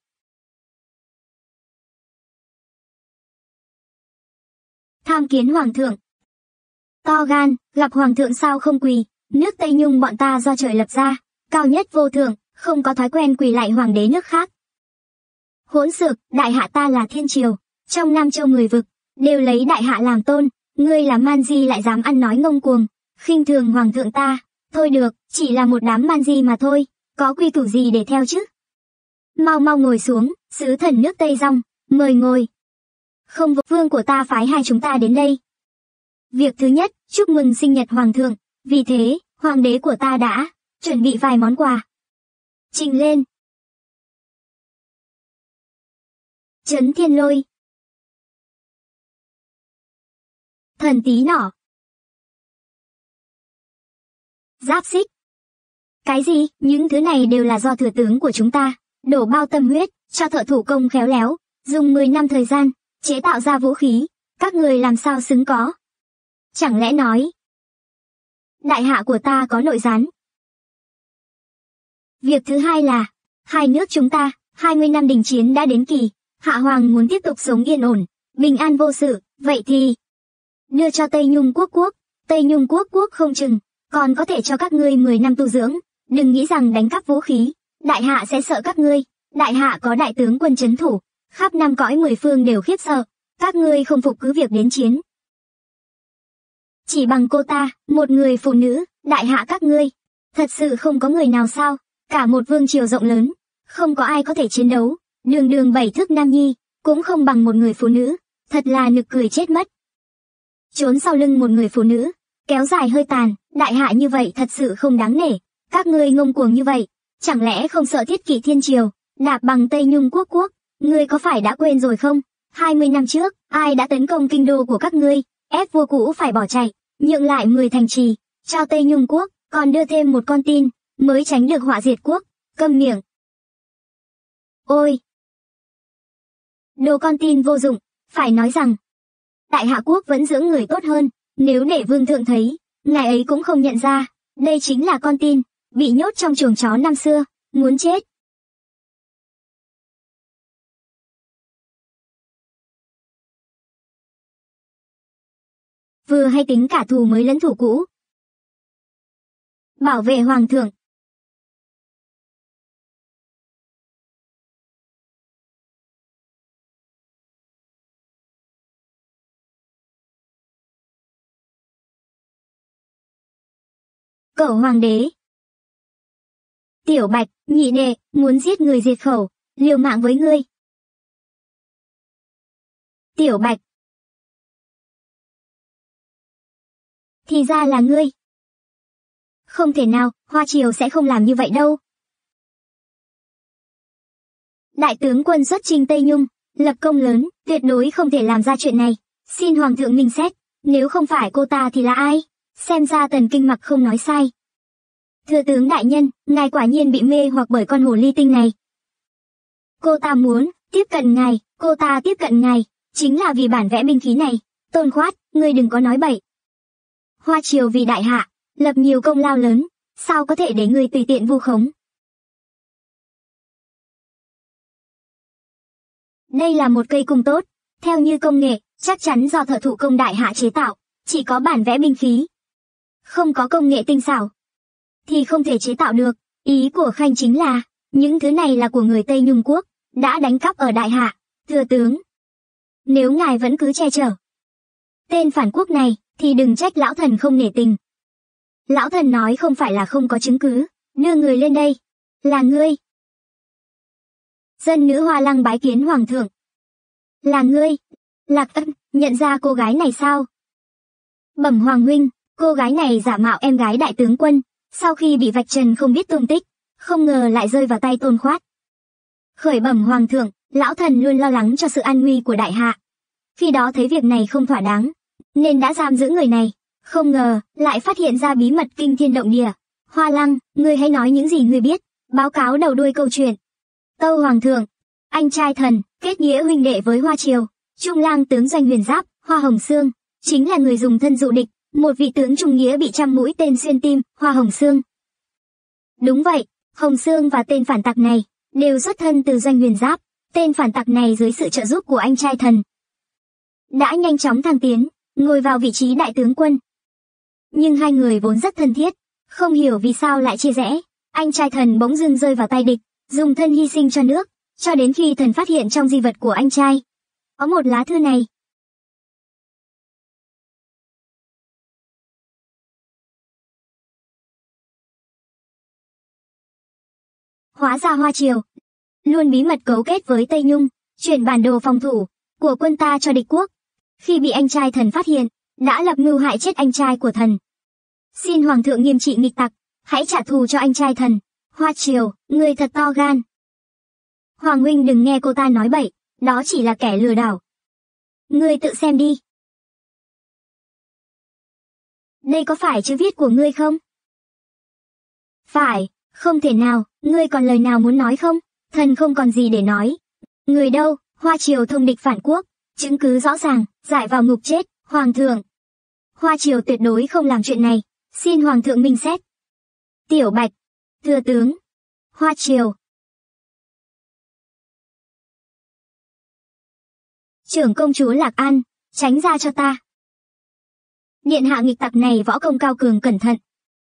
Speaker 1: Tham kiến hoàng thượng. To gan, gặp hoàng thượng sao không quỳ, nước Tây Nhung bọn ta do trời lập ra, cao nhất vô thượng, không có thói quen quỳ lại hoàng đế nước khác. Hỗn xược, đại hạ ta là thiên triều, trong Nam Châu người vực, đều lấy đại hạ làm tôn, ngươi là man di lại dám ăn nói ngông cuồng, khinh thường hoàng thượng ta. Thôi được, chỉ là một đám man di mà thôi, có quy củ gì để theo chứ? Mau mau ngồi xuống, sứ thần nước Tây Dong, mời ngồi. Không, vương của ta phái hai chúng ta đến đây. Việc thứ nhất, chúc mừng sinh nhật hoàng thượng, vì thế, hoàng đế của ta đã chuẩn bị vài món quà. Trình lên. Trấn Thiên Lôi, Thần Tí Nỏ, Giáp Xích. Cái gì? Những thứ này đều là do thừa tướng của chúng ta đổ bao tâm huyết, cho thợ thủ công khéo léo, dùng mười năm thời gian, chế tạo ra vũ khí, các người làm sao xứng có? Chẳng lẽ nói, đại hạ của ta có nội gián? Việc thứ hai là, hai nước chúng ta, hai mươi năm đình chiến đã đến kỳ, hạ hoàng muốn tiếp tục sống yên ổn, bình an vô sự, vậy thì đưa cho Tây Nhung quốc quốc, Tây Nhung quốc quốc không chừng, còn có thể cho các ngươi mười năm tu dưỡng, đừng nghĩ rằng đánh cắp vũ khí, đại hạ sẽ sợ các ngươi, đại hạ có đại tướng quân trấn thủ, khắp năm cõi mười phương đều khiếp sợ, các ngươi không phục cứ việc đến chiến. Chỉ bằng cô ta, một người phụ nữ, đại hạ các ngươi, thật sự không có người nào sao, cả một vương triều rộng lớn, không có ai có thể chiến đấu, đường đường bảy thước nam nhi, cũng không bằng một người phụ nữ, thật là nực cười chết mất. Trốn sau lưng một người phụ nữ, kéo dài hơi tàn, đại hạ như vậy thật sự không đáng nể, các ngươi ngông cuồng như vậy, chẳng lẽ không sợ thiết kỵ thiên triều, đạp bằng Tây Nhung quốc quốc, ngươi có phải đã quên rồi không? hai mươi năm trước, ai đã tấn công kinh đô của các ngươi, ép vua cũ phải bỏ chạy, nhượng lại mười thành trì, cho Tây Nhung quốc, còn đưa thêm một con tin, mới tránh được họa diệt quốc, câm miệng. Ôi! Đồ con tin vô dụng, phải nói rằng, đại hạ quốc vẫn dưỡng người tốt hơn, nếu để vương thượng thấy, ngài ấy cũng không nhận ra, đây chính là con tin, bị nhốt trong chuồng chó năm xưa, muốn chết. Vừa hay tính cả thù mới lẫn thù cũ. Bảo vệ hoàng thượng. Cẩu hoàng đế. Tiểu Bạch, nhị đệ, muốn giết người diệt khẩu, liều mạng với ngươi. Tiểu Bạch. Thì ra là ngươi. Không thể nào, Hoa Triều sẽ không làm như vậy đâu. Đại tướng quân xuất chinh Tây Nhung, lập công lớn, tuyệt đối không thể làm ra chuyện này. Xin hoàng thượng minh xét, nếu không phải cô ta thì là ai? Xem ra Tần Kinh Mặc không nói sai. Thưa tướng đại nhân, ngài quả nhiên bị mê hoặc bởi con hồ ly tinh này. Cô ta muốn tiếp cận ngài, cô ta tiếp cận ngài, chính là vì bản vẽ binh khí này. Tôn Khoát, ngươi đừng có nói bậy. Hoa Triều vì đại hạ, lập nhiều công lao lớn, sao có thể để ngươi tùy tiện vu khống? Đây là một cây cung tốt, theo như công nghệ, chắc chắn do thợ thủ công đại hạ chế tạo, chỉ có bản vẽ binh khí. Không có công nghệ tinh xảo, thì không thể chế tạo được. Ý của Khanh chính là, những thứ này là của người Tây Nhung Quốc, đã đánh cắp ở đại hạ. Thưa tướng, nếu ngài vẫn cứ che chở tên phản quốc này, thì đừng trách lão thần không nể tình. Lão thần nói không phải là không có chứng cứ, đưa người lên đây. Là ngươi. Dân nữ Hoa Lăng bái kiến hoàng thượng. Là ngươi. Lạc Ân, nhận ra cô gái này sao? Bẩm hoàng huynh, cô gái này giả mạo em gái đại tướng quân, sau khi bị vạch trần không biết tung tích, không ngờ lại rơi vào tay Tôn Khoát. Khởi bẩm hoàng thượng, lão thần luôn lo lắng cho sự an nguy của đại hạ. Khi đó thấy việc này không thỏa đáng, nên đã giam giữ người này, không ngờ lại phát hiện ra bí mật kinh thiên động địa. Hoa Lăng, ngươi hãy nói những gì ngươi biết, báo cáo đầu đuôi câu chuyện. Tâu hoàng thượng, anh trai thần, kết nghĩa huynh đệ với Hoa Triều, Trung lang tướng doanh Huyền Giáp, Hoa Hồng Sương, chính là người dùng thân dụ địch, một vị tướng trung nghĩa bị trăm mũi tên xuyên tim, Hoa Hồng Sương. Đúng vậy, Hồng Sương và tên phản tặc này, đều xuất thân từ doanh Huyền Giáp, tên phản tặc này dưới sự trợ giúp của anh trai thần, đã nhanh chóng thăng tiến, ngồi vào vị trí đại tướng quân. Nhưng hai người vốn rất thân thiết, không hiểu vì sao lại chia rẽ, anh trai thần bỗng dưng rơi vào tay địch, dùng thân hy sinh cho nước, cho đến khi thần phát hiện trong di vật của anh trai có một lá thư này. Hóa ra Hoa Triều luôn bí mật cấu kết với Tây Nhung, chuyển bản đồ phòng thủ của quân ta cho địch quốc. Khi bị anh trai thần phát hiện, đã lập mưu hại chết anh trai của thần. Xin hoàng thượng nghiêm trị nghịch tặc, hãy trả thù cho anh trai thần. Hoa Triều, người thật to gan. Hoàng huynh đừng nghe cô ta nói bậy, đó chỉ là kẻ lừa đảo. Ngươi tự xem đi. Đây có phải chữ viết của ngươi không? Phải, không thể nào, ngươi còn lời nào muốn nói không? Thần không còn gì để nói. Người đâu, Hoa Triều thông địch phản quốc, chứng cứ rõ ràng, giải vào ngục chết, hoàng thượng. Hoa Triều tuyệt đối không làm chuyện này, xin hoàng thượng minh xét. Tiểu Bạch, thưa tướng. Hoa Triều. Trưởng công chúa Lạc An, tránh ra cho ta. Điện hạ nghịch tặc này võ công cao cường, cẩn thận.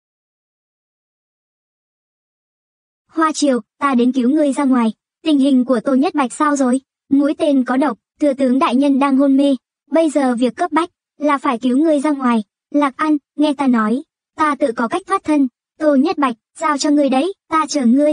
Speaker 1: Hoa Triều, ta đến cứu ngươi ra ngoài. Tình hình của Tô Nhất Bạch sao rồi? Mũi tên có độc, thừa tướng đại nhân đang hôn mê. Bây giờ việc cấp bách là phải cứu ngươi ra ngoài. Lạc An, nghe ta nói, ta tự có cách thoát thân. Tô Nhất Bạch, giao cho ngươi đấy, ta chờ ngươi.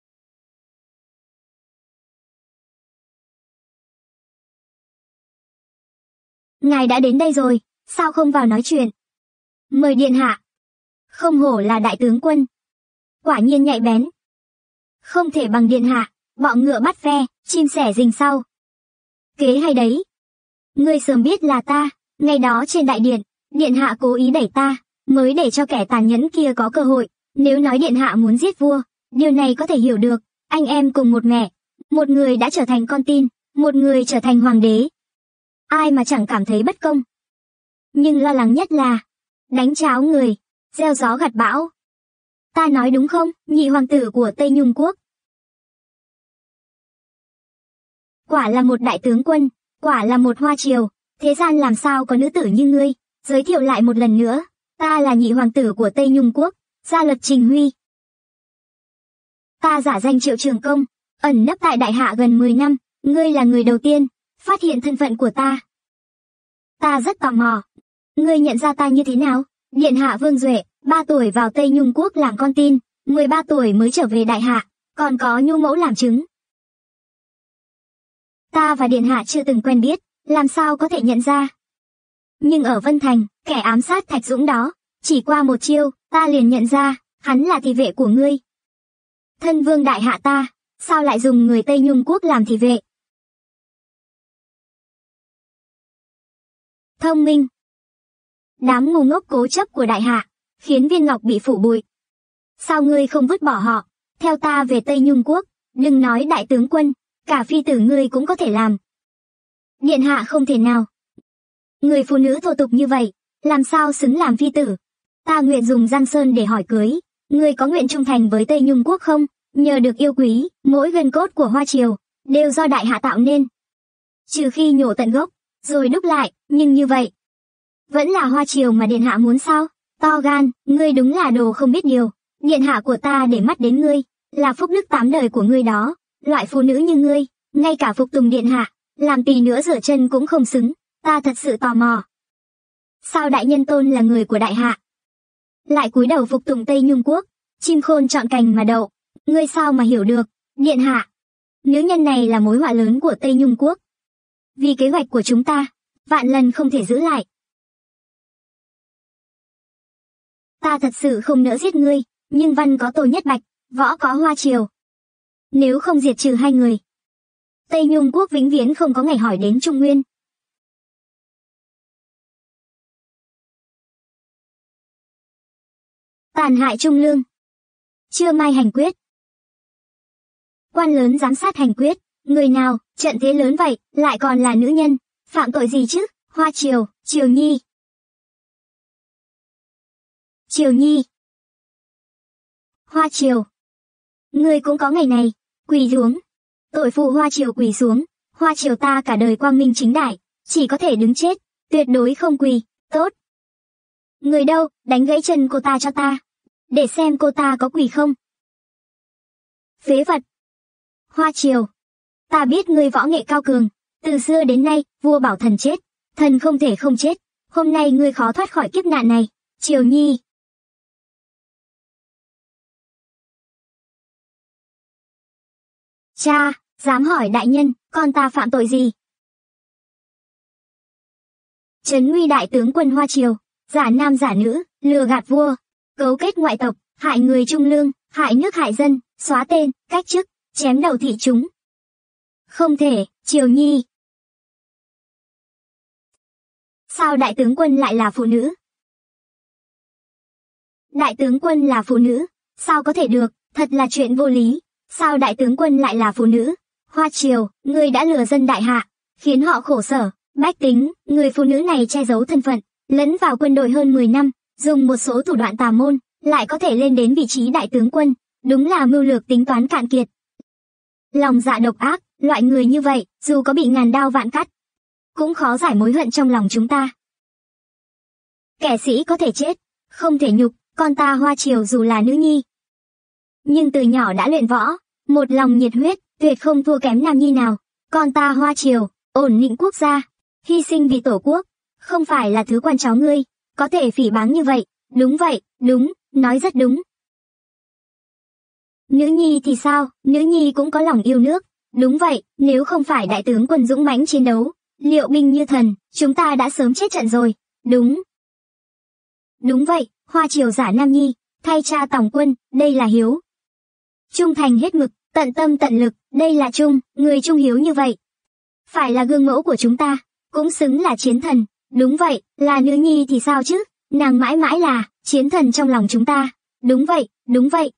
Speaker 1: Ngài đã đến đây rồi, sao không vào nói chuyện? Mời điện hạ. Không hổ là đại tướng quân, quả nhiên nhạy bén. Không thể bằng điện hạ, bọ ngựa bắt ve, chim sẻ rình sau. Kế hay đấy. Ngươi sớm biết là ta, ngày đó trên đại điện, điện hạ cố ý đẩy ta, mới để cho kẻ tàn nhẫn kia có cơ hội. Nếu nói điện hạ muốn giết vua, điều này có thể hiểu được. Anh em cùng một mẹ, một người đã trở thành con tin, một người trở thành hoàng đế. Ai mà chẳng cảm thấy bất công. Nhưng lo lắng nhất là đánh cháo người, gieo gió gặt bão. Ta nói đúng không, nhị hoàng tử của Tây Nhung Quốc? Quả là một đại tướng quân, quả là một Hoa Triều, thế gian làm sao có nữ tử như ngươi. Giới thiệu lại một lần nữa, ta là nhị hoàng tử của Tây Nhung Quốc, Gia Luật Trình Huy. Ta giả danh Triệu Trường Công, ẩn nấp tại đại hạ gần mười năm, ngươi là người đầu tiên phát hiện thân phận của ta. Ta rất tò mò, ngươi nhận ra ta như thế nào? Điện hạ Vương Duệ, ba tuổi vào Tây Nhung Quốc làm con tin, mười ba tuổi mới trở về đại hạ, còn có nhu mẫu làm chứng. Ta và điện hạ chưa từng quen biết, làm sao có thể nhận ra? Nhưng ở Vân Thành, kẻ ám sát Thạch Dũng đó, chỉ qua một chiêu, ta liền nhận ra, hắn là thị vệ của ngươi. Thân vương đại hạ ta, sao lại dùng người Tây Nhung Quốc làm thị vệ? Thông minh. Đám ngu ngốc cố chấp của đại hạ, khiến viên ngọc bị phủ bụi. Sao ngươi không vứt bỏ họ, theo ta về Tây Nhung Quốc, đừng nói đại tướng quân, cả phi tử ngươi cũng có thể làm. Điện hạ không thể nào. Người phụ nữ thô tục như vậy, làm sao xứng làm phi tử? Ta nguyện dùng Giang Sơn để hỏi cưới, ngươi có nguyện trung thành với Tây Nhung Quốc không? Nhờ được yêu quý, mỗi gân cốt của Hoa Triều, đều do đại hạ tạo nên. Trừ khi nhổ tận gốc, rồi đúc lại, nhưng như vậy, vẫn là Hoa Triều mà điện hạ muốn sao? To gan, ngươi đúng là đồ không biết điều. Điện hạ của ta để mắt đến ngươi, là phúc đức tám đời của ngươi đó. Loại phụ nữ như ngươi, ngay cả phục tùng điện hạ, làm tỳ nữa rửa chân cũng không xứng. Ta thật sự tò mò. Sao đại nhân tôn là người của đại hạ, lại cúi đầu phục tùng Tây Nhung Quốc? Chim khôn chọn cành mà đậu, ngươi sao mà hiểu được? Điện hạ, nữ nhân này là mối họa lớn của Tây Nhung Quốc. Vì kế hoạch của chúng ta, vạn lần không thể giữ lại. Ta thật sự không nỡ giết ngươi, nhưng văn có Tô Nhất Bạch, võ có Hoa Triều. Nếu không diệt trừ hai người, Tây Nhung Quốc vĩnh viễn không có ngày hỏi đến Trung Nguyên. Tàn hại Trung Lương. Trưa mai hành quyết. Quan lớn giám sát hành quyết, người nào, trận thế lớn vậy, lại còn là nữ nhân, phạm tội gì chứ? Hoa Triều, Triều Nhi. Triều Nhi. Hoa Triều. Ngươi cũng có ngày này, quỳ xuống. Tội phụ Hoa Triều quỳ xuống, Hoa Triều ta cả đời quang minh chính đại, chỉ có thể đứng chết, tuyệt đối không quỳ, tốt. Người đâu, đánh gãy chân cô ta cho ta, để xem cô ta có quỳ không. Phế vật. Hoa Triều. Ta biết ngươi võ nghệ cao cường, từ xưa đến nay, vua bảo thần chết, thần không thể không chết, hôm nay ngươi khó thoát khỏi kiếp nạn này, Triều Nhi. Cha, dám hỏi đại nhân, con ta phạm tội gì? Trấn Nguy đại tướng quân Hoa Triều, giả nam giả nữ, lừa gạt vua, cấu kết ngoại tộc, hại người Trung Lương, hại nước hại dân, xóa tên, cách chức, chém đầu thị chúng. Không thể, Triều Nhi. Sao đại tướng quân lại là phụ nữ? Đại tướng quân là phụ nữ, sao có thể được, thật là chuyện vô lý. Sao đại tướng quân lại là phụ nữ? Hoa Triều, ngươi đã lừa dân đại hạ, khiến họ khổ sở, bách tính, người phụ nữ này che giấu thân phận, lẫn vào quân đội hơn mười năm, dùng một số thủ đoạn tà môn, lại có thể lên đến vị trí đại tướng quân, đúng là mưu lược tính toán cạn kiệt. Lòng dạ độc ác, loại người như vậy, dù có bị ngàn đao vạn cắt, cũng khó giải mối hận trong lòng chúng ta. Kẻ sĩ có thể chết, không thể nhục, con ta Hoa Triều dù là nữ nhi, nhưng từ nhỏ đã luyện võ, một lòng nhiệt huyết, tuyệt không thua kém nam nhi nào. Con ta Hoa Triều, ổn định quốc gia, hy sinh vì tổ quốc, không phải là thứ quan cháu ngươi, có thể phỉ báng như vậy. Đúng vậy, đúng, nói rất đúng. Nữ nhi thì sao, nữ nhi cũng có lòng yêu nước. Đúng vậy, nếu không phải đại tướng quân dũng mãnh chiến đấu, liệu binh như thần, chúng ta đã sớm chết trận rồi. Đúng. Đúng vậy, Hoa Triều giả nam nhi, thay cha tòng quân, đây là hiếu. Trung thành hết mực, tận tâm tận lực, đây là trung, người trung hiếu như vậy. Phải là gương mẫu của chúng ta, cũng xứng là chiến thần. Đúng vậy, là nữ nhi thì sao chứ, nàng mãi mãi là chiến thần trong lòng chúng ta. Đúng vậy, đúng vậy.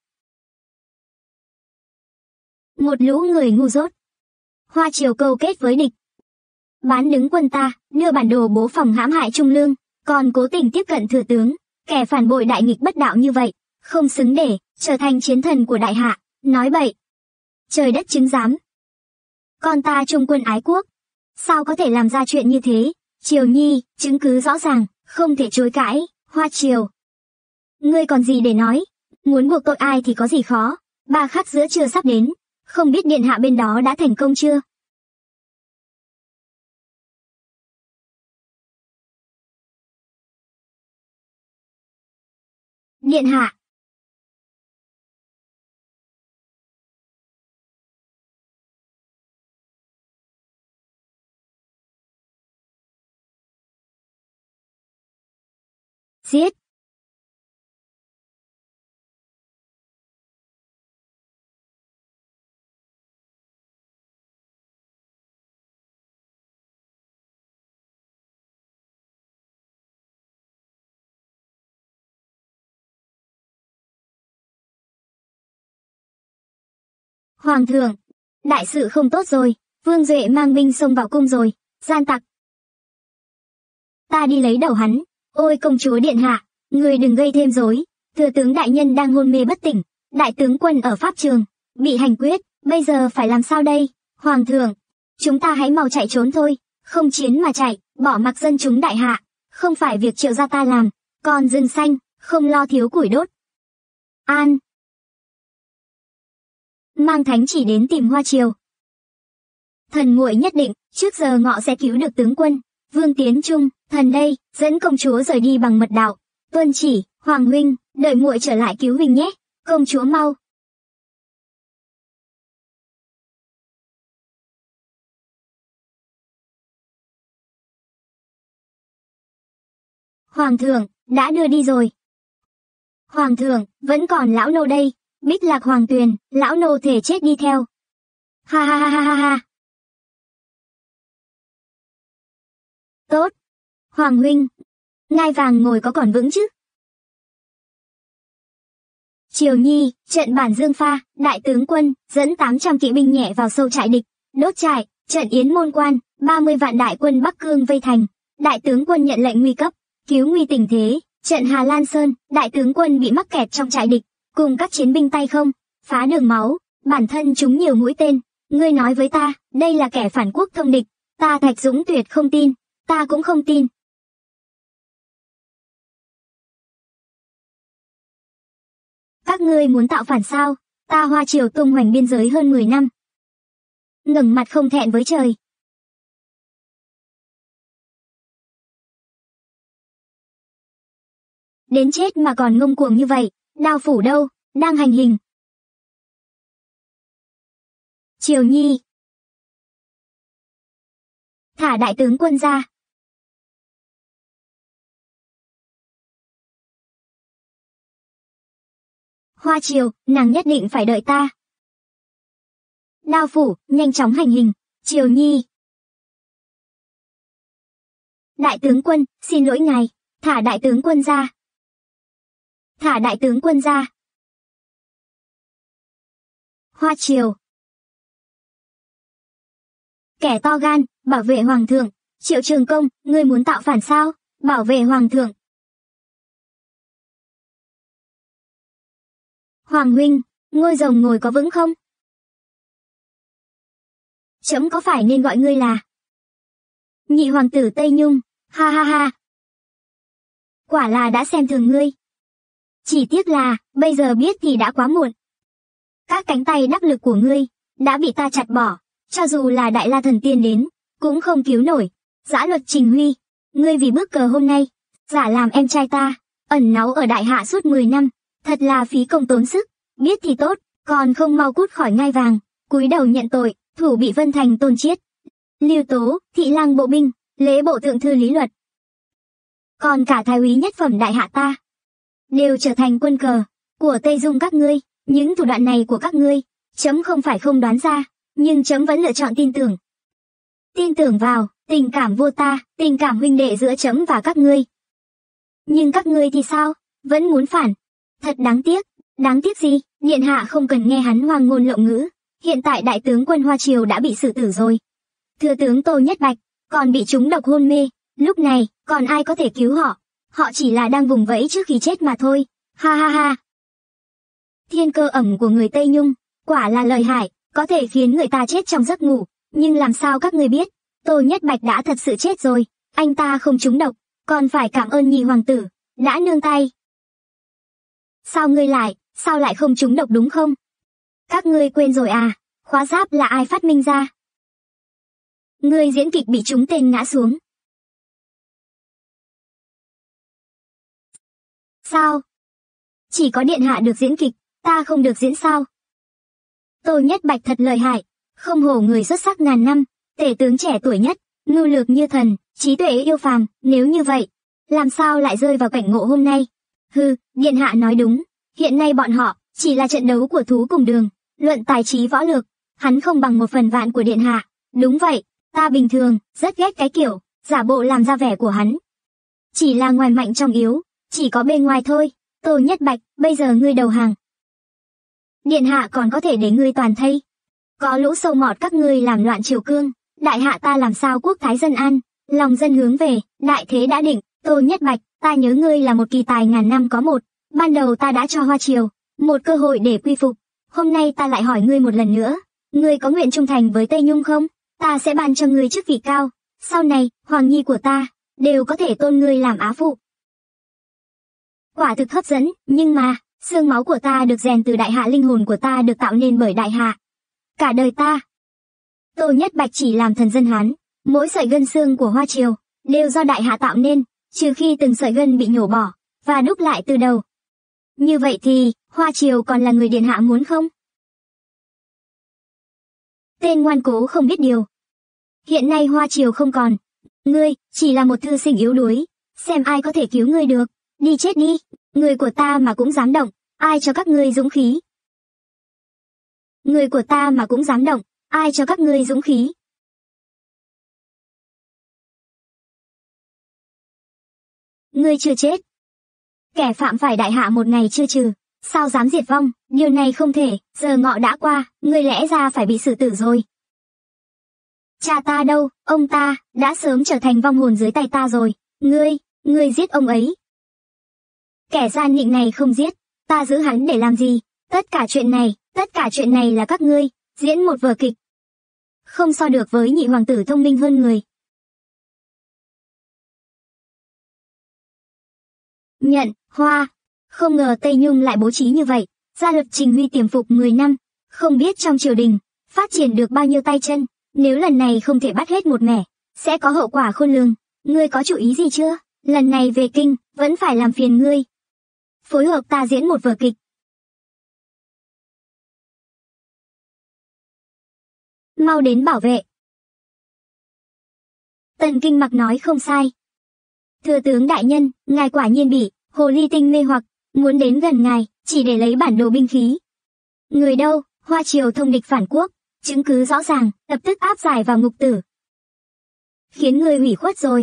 Speaker 1: Một lũ người ngu dốt. Hoa Triều câu kết với địch, bán đứng quân ta, đưa bản đồ bố phòng hãm hại Trung Lương, còn cố tình tiếp cận thừa tướng, kẻ phản bội đại nghịch bất đạo như vậy, không xứng để trở thành chiến thần của đại hạ. Nói bậy. Trời đất chứng giám. Con ta trung quân ái quốc, sao có thể làm ra chuyện như thế? Triều Nhi, chứng cứ rõ ràng, không thể chối cãi. Hoa Triều, ngươi còn gì để nói? Muốn buộc tội ai thì có gì khó. Ba khắc giữa trưa sắp đến, không biết điện hạ bên đó đã thành công chưa? Điện hạ. Giết. Hoàng thượng, đại sự không tốt rồi, Vương Duệ mang binh xông vào cung rồi, gian tặc. Ta đi lấy đầu hắn, ôi công chúa điện hạ, người đừng gây thêm rối, thừa tướng đại nhân đang hôn mê bất tỉnh, đại tướng quân ở pháp trường, bị hành quyết, bây giờ phải làm sao đây, Hoàng thượng, chúng ta hãy mau chạy trốn thôi, không chiến mà chạy, bỏ mặc dân chúng đại hạ, không phải việc Triệu gia ta làm, còn rừng xanh, không lo thiếu củi đốt. An mang thánh chỉ đến tìm Hoa Triều. Thần muội nhất định, trước giờ ngọ sẽ cứu được tướng quân. Vương Tiến Trung, thần đây, dẫn công chúa rời đi bằng mật đạo. Tuân chỉ, Hoàng huynh, đợi muội trở lại cứu huynh nhé, công chúa mau. Hoàng thượng, đã đưa đi rồi. Hoàng thượng, vẫn còn lão nô đây, Bích Lạc Hoàng Tuyền, lão nô thể chết đi theo. Ha ha ha ha ha ha. Tốt. Hoàng huynh, ngai vàng ngồi có còn vững chứ? Triều Nhi, trận bản Dương Pha, đại tướng quân, dẫn tám trăm kỵ binh nhẹ vào sâu trại địch, đốt trại, trận Yến Môn Quan, ba mươi vạn đại quân Bắc Cương vây thành. Đại tướng quân nhận lệnh nguy cấp, cứu nguy tình thế, trận Hà Lan Sơn, đại tướng quân bị mắc kẹt trong trại địch, cùng các chiến binh tay không, phá đường máu, bản thân chúng nhiều mũi tên. Ngươi nói với ta, đây là kẻ phản quốc thông địch, ta Thạch Dũng tuyệt không tin, ta cũng không tin. Các ngươi muốn tạo phản sao? Ta Hoa Triều tung hoành biên giới hơn mười năm. Ngẩng mặt không thẹn với trời. Đến chết mà còn ngông cuồng như vậy, Đao phủ đâu, đang hành hình. Triều Nhi, thả đại tướng quân ra. Hoa Triều, nàng nhất định phải đợi ta. Đao phủ, nhanh chóng hành hình. Triều Nhi. Đại tướng quân, xin lỗi ngài, thả đại tướng quân ra. Thả đại tướng quân ra. Hoa Triều. Kẻ to gan, bảo vệ hoàng thượng. Triệu Trường Công, ngươi muốn tạo phản sao? Bảo vệ hoàng thượng. Hoàng huynh, ngôi rồng ngồi có vững không? Trẫm có phải nên gọi ngươi là nhị hoàng tử Tây Nhung? Ha ha ha. Quả là đã xem thường ngươi. Chỉ tiếc là, bây giờ biết thì đã quá muộn. Các cánh tay đắc lực của ngươi, đã bị ta chặt bỏ, cho dù là Đại La Thần Tiên đến, cũng không cứu nổi. Dã Luật Trình Huy, ngươi vì bước cờ hôm nay, giả làm em trai ta, ẩn náu ở Đại Hạ suốt mười năm, thật là phí công tốn sức, biết thì tốt, còn không mau cút khỏi ngai vàng, cúi đầu nhận tội, thủ bị Vân Thành Tôn Chiết, Lưu Tố, Thị lang bộ binh, Lễ bộ thượng thư Lý Luật. Còn cả thái úy nhất phẩm Đại Hạ ta, đều trở thành quân cờ của Tây Dung các ngươi. Những thủ đoạn này của các ngươi, chấm không phải không đoán ra, nhưng chấm vẫn lựa chọn tin tưởng. Tin tưởng vào tình cảm vô ta, tình cảm huynh đệ giữa chấm và các ngươi. Nhưng các ngươi thì sao? Vẫn muốn phản. Thật đáng tiếc. Đáng tiếc gì? Điện hạ không cần nghe hắn hoang ngôn lộng ngữ. Hiện tại đại tướng quân Hoa Triều đã bị xử tử rồi. Thừa tướng Tô Nhất Bạch còn bị trúng độc hôn mê. Lúc này, còn ai có thể cứu họ? Họ chỉ là đang vùng vẫy trước khi chết mà thôi. Ha ha ha. Thiên cơ ẩm của người Tây Nhung, quả là lợi hại, có thể khiến người ta chết trong giấc ngủ. Nhưng làm sao các ngươi biết, Tô Nhất Bạch đã thật sự chết rồi, anh ta không trúng độc, còn phải cảm ơn nhị hoàng tử, đã nương tay. Sao ngươi lại, sao lại không trúng độc đúng không? Các ngươi quên rồi à, khóa giáp là ai phát minh ra? Ngươi diễn kịch bị trúng tên ngã xuống. Sao? Chỉ có điện hạ được diễn kịch, ta không được diễn sao? Tô Nhất Bạch thật lợi hại, không hổ người xuất sắc ngàn năm, tể tướng trẻ tuổi nhất, mưu lược như thần, trí tuệ yêu phàm, nếu như vậy, làm sao lại rơi vào cảnh ngộ hôm nay? Hừ, điện hạ nói đúng, hiện nay bọn họ chỉ là trận đấu của thú cùng đường, luận tài trí võ lược, hắn không bằng một phần vạn của điện hạ. Đúng vậy, ta bình thường rất ghét cái kiểu giả bộ làm ra vẻ của hắn. Chỉ là ngoài mạnh trong yếu, chỉ có bên ngoài thôi. Tô Nhất Bạch, bây giờ ngươi đầu hàng. Điện hạ còn có thể để ngươi toàn thây, Có lũ sâu mọt các ngươi làm loạn triều cương, đại hạ ta làm sao quốc thái dân an, lòng dân hướng về, đại thế đã định. Tô Nhất Bạch, ta nhớ ngươi là một kỳ tài ngàn năm có một, ban đầu ta đã cho Hoa Triều một cơ hội để quy phục, hôm nay ta lại hỏi ngươi một lần nữa, ngươi có nguyện trung thành với Tây Nhung không? Ta sẽ ban cho ngươi chức vị cao, sau này, hoàng nhi của ta đều có thể tôn ngươi làm á phụ. Quả thực hấp dẫn, nhưng mà, xương máu của ta được rèn từ đại hạ, linh hồn của ta được tạo nên bởi đại hạ. Cả đời ta, Tô Nhất Bạch chỉ làm thần dân Hán, mỗi sợi gân xương của Hoa Triều đều do đại hạ tạo nên, trừ khi từng sợi gân bị nhổ bỏ và đúc lại từ đầu. Như vậy thì, Hoa Triều còn là người điện hạ muốn không? Tên ngoan cố không biết điều. Hiện nay Hoa Triều không còn, ngươi chỉ là một thư sinh yếu đuối, xem ai có thể cứu ngươi được. Đi chết đi, người của ta mà cũng dám động, ai cho các ngươi dũng khí? Người của ta mà cũng dám động, ai cho các ngươi dũng khí? Ngươi chưa chết. Kẻ phạm phải đại hạ một ngày chưa trừ, sao dám diệt vong, điều này không thể, giờ ngọ đã qua, ngươi lẽ ra phải bị xử tử rồi. Cha ta đâu, ông ta, đã sớm trở thành vong hồn dưới tay ta rồi, ngươi, ngươi giết ông ấy. Kẻ gian nhịn này không giết, ta giữ hắn để làm gì? Tất cả chuyện này, tất cả chuyện này là các ngươi diễn một vở kịch. Không so được với nhị hoàng tử thông minh hơn người. Nhận, Hoa. Không ngờ Tây Nhung lại bố trí như vậy, gia luật Trình Huy tiềm phục mười năm, không biết trong triều đình phát triển được bao nhiêu tay chân, nếu lần này không thể bắt hết một mẻ, sẽ có hậu quả khôn lường. Ngươi có chủ ý gì chưa? Lần này về kinh, vẫn phải làm phiền ngươi. Phối hợp ta diễn một vở kịch. Mau đến bảo vệ. Tần Kinh Mặc nói không sai. Thừa tướng đại nhân, ngài quả nhiên bị hồ ly tinh mê hoặc, muốn đến gần ngài, chỉ để lấy bản đồ binh khí. Người đâu, Hoa Triều thông địch phản quốc, chứng cứ rõ ràng, lập tức áp giải vào ngục tử. Khiến người ủy khuất rồi.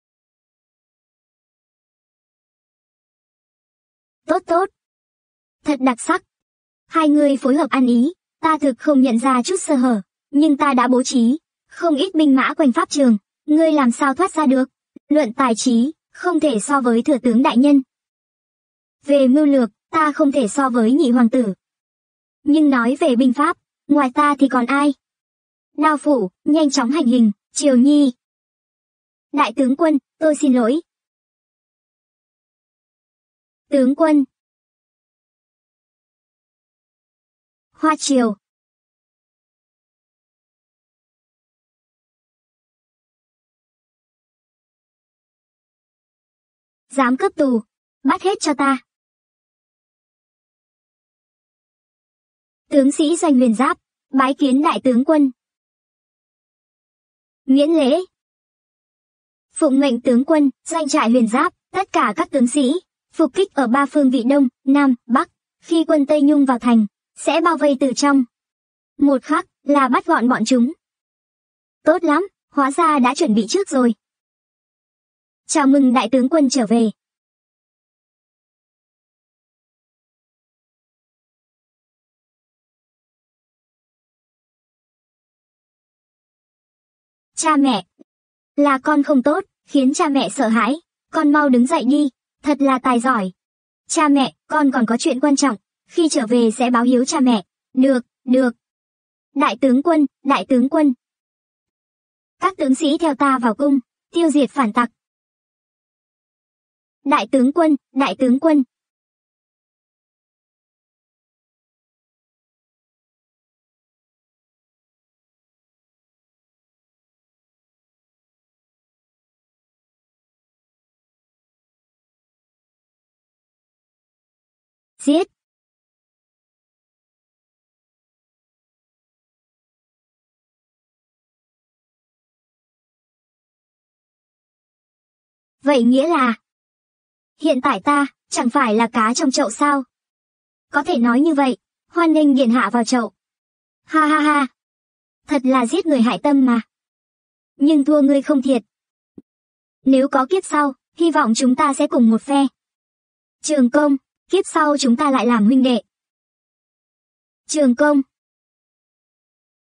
Speaker 1: Tốt tốt. Thật đặc sắc. Hai người phối hợp ăn ý, ta thực không nhận ra chút sơ hở, nhưng ta đã bố trí không ít binh mã quanh pháp trường, ngươi làm sao thoát ra được? Luận tài trí, không thể so với thừa tướng đại nhân. Về mưu lược, ta không thể so với nhị hoàng tử. Nhưng nói về binh pháp, ngoài ta thì còn ai? Đao phủ, nhanh chóng hành hình, Triều Nhi. Đại tướng quân, tôi xin lỗi. Tướng quân. Hoa Triều. Dám cướp tù, bắt hết cho ta. Tướng sĩ Doanh Huyền Giáp, bái kiến đại tướng quân. Miễn lễ. Phụng mệnh tướng quân, doanh trại Huyền Giáp, tất cả các tướng sĩ phục kích ở ba phương vị Đông, Nam, Bắc, khi quân Tây Nhung vào thành, sẽ bao vây từ trong. Một khắc là bắt gọn bọn chúng. Tốt lắm, hóa ra đã chuẩn bị trước rồi. Chào mừng đại tướng quân trở về. Cha mẹ. Là con không tốt, khiến cha mẹ sợ hãi. Con mau đứng dậy đi, thật là tài giỏi. Cha mẹ, con còn có chuyện quan trọng, khi trở về sẽ báo hiếu cha mẹ. Được, được. Đại tướng quân, đại tướng quân. Các tướng sĩ theo ta vào cung, tiêu diệt phản tặc. Đại tướng quân, đại tướng quân. Giết. Vậy nghĩa là hiện tại ta chẳng phải là cá trong chậu sao? Có thể nói như vậy, hoan nghênh điện hạ vào chậu. Ha ha ha. Thật là giết người hại tâm mà. Nhưng thua ngươi không thiệt. Nếu có kiếp sau, hy vọng chúng ta sẽ cùng một phe. Trường Công, kiếp sau chúng ta lại làm huynh đệ. Trường Công.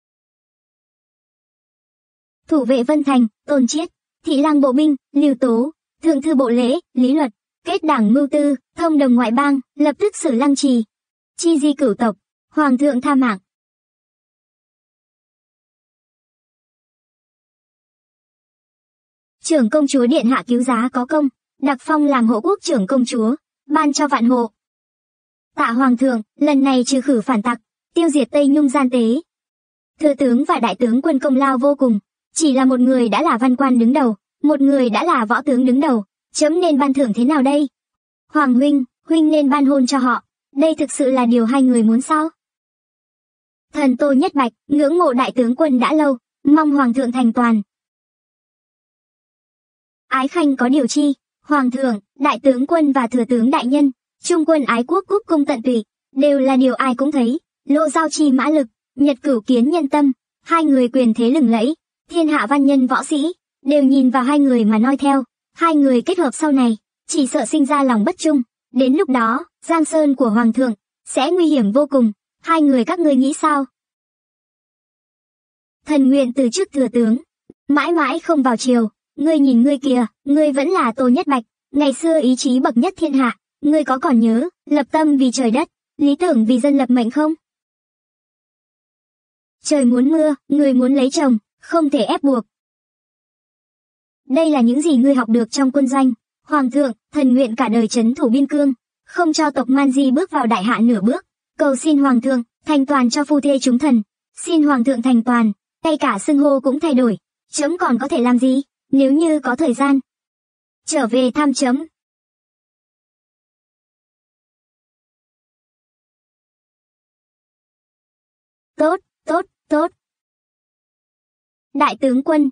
Speaker 1: thủ vệ Vân Thành, Tôn Chiết, thị lang bộ binh, Lưu Tố, thượng thư bộ lễ, Lý Luật, kết đảng mưu tư, thông đồng ngoại bang, lập tức xử Lăng Trì. Chi di cửu tộc, hoàng thượng tha mạng. Trưởng công chúa điện hạ cứu giá có công, đặc phong làm hộ quốc trưởng công chúa, ban cho vạn hộ. Tạ hoàng thượng, lần này trừ khử phản tặc, tiêu diệt Tây Nhung gian tế. Thừa tướng và đại tướng quân công lao vô cùng, chỉ là một người đã là văn quan đứng đầu, một người đã là võ tướng đứng đầu, chấm nên ban thưởng thế nào đây? Hoàng huynh, huynh nên ban hôn cho họ, đây thực sự là điều hai người muốn sao? Thần Tô Nhất Bạch, ngưỡng mộ đại tướng quân đã lâu, mong hoàng thượng thành toàn. Ái khanh có điều chi, hoàng thượng, đại tướng quân và thừa tướng đại nhân, trung quân ái quốc cúc cung tận tụy, đều là điều ai cũng thấy, lộ giao chi mã lực, nhật cửu kiến nhân tâm, hai người quyền thế lừng lẫy, thiên hạ văn nhân võ sĩ, đều nhìn vào hai người mà noi theo, hai người kết hợp sau này, chỉ sợ sinh ra lòng bất trung, đến lúc đó, Giang Sơn của hoàng thượng, sẽ nguy hiểm vô cùng, hai người các ngươi nghĩ sao? Thần nguyện từ chức thừa tướng, mãi mãi không vào triều, ngươi nhìn ngươi kìa, ngươi vẫn là Tô Nhất Bạch, ngày xưa ý chí bậc nhất thiên hạ, ngươi có còn nhớ, lập tâm vì trời đất, lý tưởng vì dân lập mệnh không? Trời muốn mưa, người muốn lấy chồng, không thể ép buộc. Đây là những gì ngươi học được trong quân doanh. Hoàng thượng, thần nguyện cả đời trấn thủ biên cương, không cho tộc Man Di bước vào đại hạ nửa bước. Cầu xin hoàng thượng, thành toàn cho phu thê chúng thần. Xin hoàng thượng thành toàn, ngay cả xưng hô cũng thay đổi. Chấm còn có thể làm gì, nếu như có thời gian. Trở về thăm chấm. Tốt, tốt, tốt. Đại tướng quân.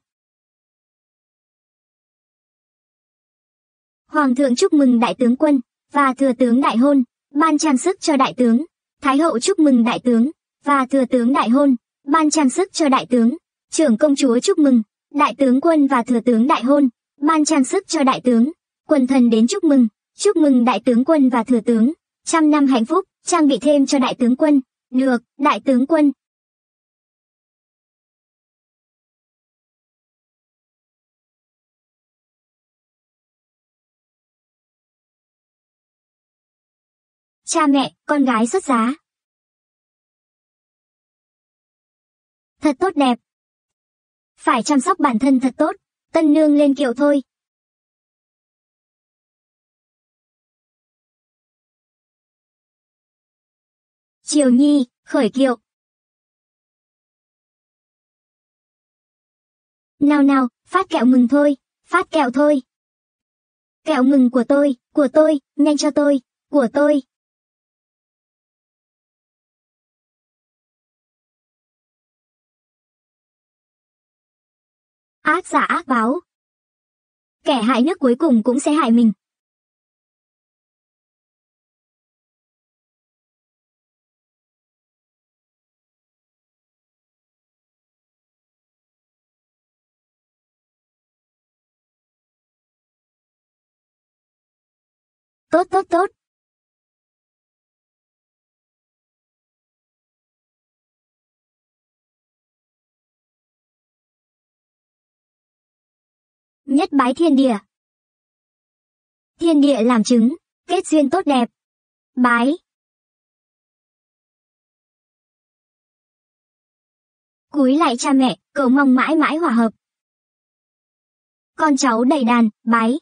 Speaker 1: Hoàng thượng chúc mừng đại tướng quân, và thừa tướng đại hôn, ban trang sức cho đại tướng. Thái hậu chúc mừng đại tướng, và thừa tướng đại hôn, ban trang sức cho đại tướng. Trưởng công chúa chúc mừng, đại tướng quân và thừa tướng đại hôn, ban trang sức cho đại tướng. Quần thần đến chúc mừng, chúc mừng đại tướng quân và thừa tướng. Trăm năm hạnh phúc, trang bị thêm cho đại tướng quân. Được, đại tướng quân. Cha mẹ, con gái xuất giá. Thật tốt đẹp. Phải chăm sóc bản thân thật tốt, tân nương lên kiệu thôi. Triều Nhi, khởi kiệu. Nào nào, phát kẹo mừng thôi, phát kẹo thôi. Kẹo mừng của tôi, của tôi, nhanh cho tôi, của tôi. Ác giả ác báo. Kẻ hại nước cuối cùng cũng sẽ hại mình. Tốt tốt tốt. Nhất bái thiên địa. Thiên địa làm chứng, kết duyên tốt đẹp. Bái. Cúi lại cha mẹ, cầu mong mãi mãi hòa hợp. Con cháu đầy đàn, bái.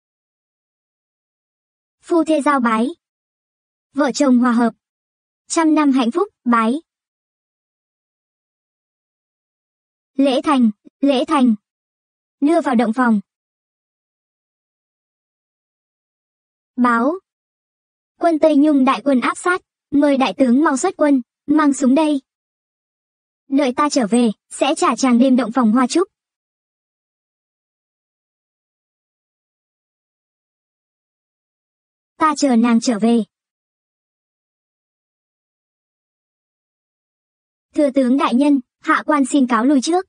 Speaker 1: Phu thê giao bái. Vợ chồng hòa hợp. Trăm năm hạnh phúc, bái. Lễ thành, lễ thành. Đưa vào động phòng. Báo. Quân Tây Nhung đại quân áp sát, mời đại tướng mau xuất quân, mang súng đây. Đợi ta trở về, sẽ trả chàng đêm động phòng hoa trúc. Ta chờ nàng trở về. Thừa tướng đại nhân, hạ quan xin cáo lui trước.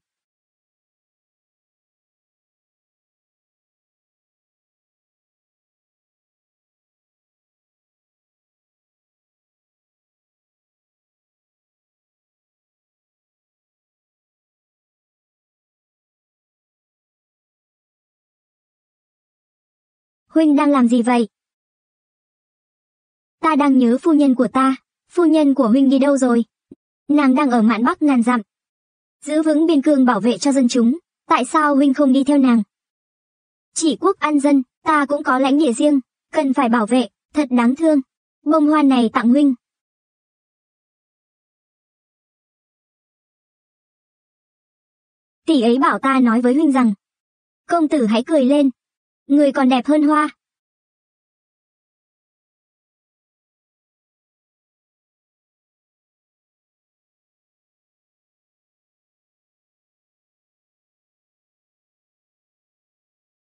Speaker 1: Huynh đang làm gì vậy? Ta đang nhớ phu nhân của ta. Phu nhân của huynh đi đâu rồi? Nàng đang ở mạn Bắc ngàn dặm, giữ vững biên cương bảo vệ cho dân chúng. Tại sao huynh không đi theo nàng? Chỉ quốc an dân, ta cũng có lãnh địa riêng, cần phải bảo vệ, thật đáng thương. Bông hoa này tặng huynh. Tỷ ấy bảo ta nói với huynh rằng, công tử hãy cười lên. Người còn đẹp hơn hoa.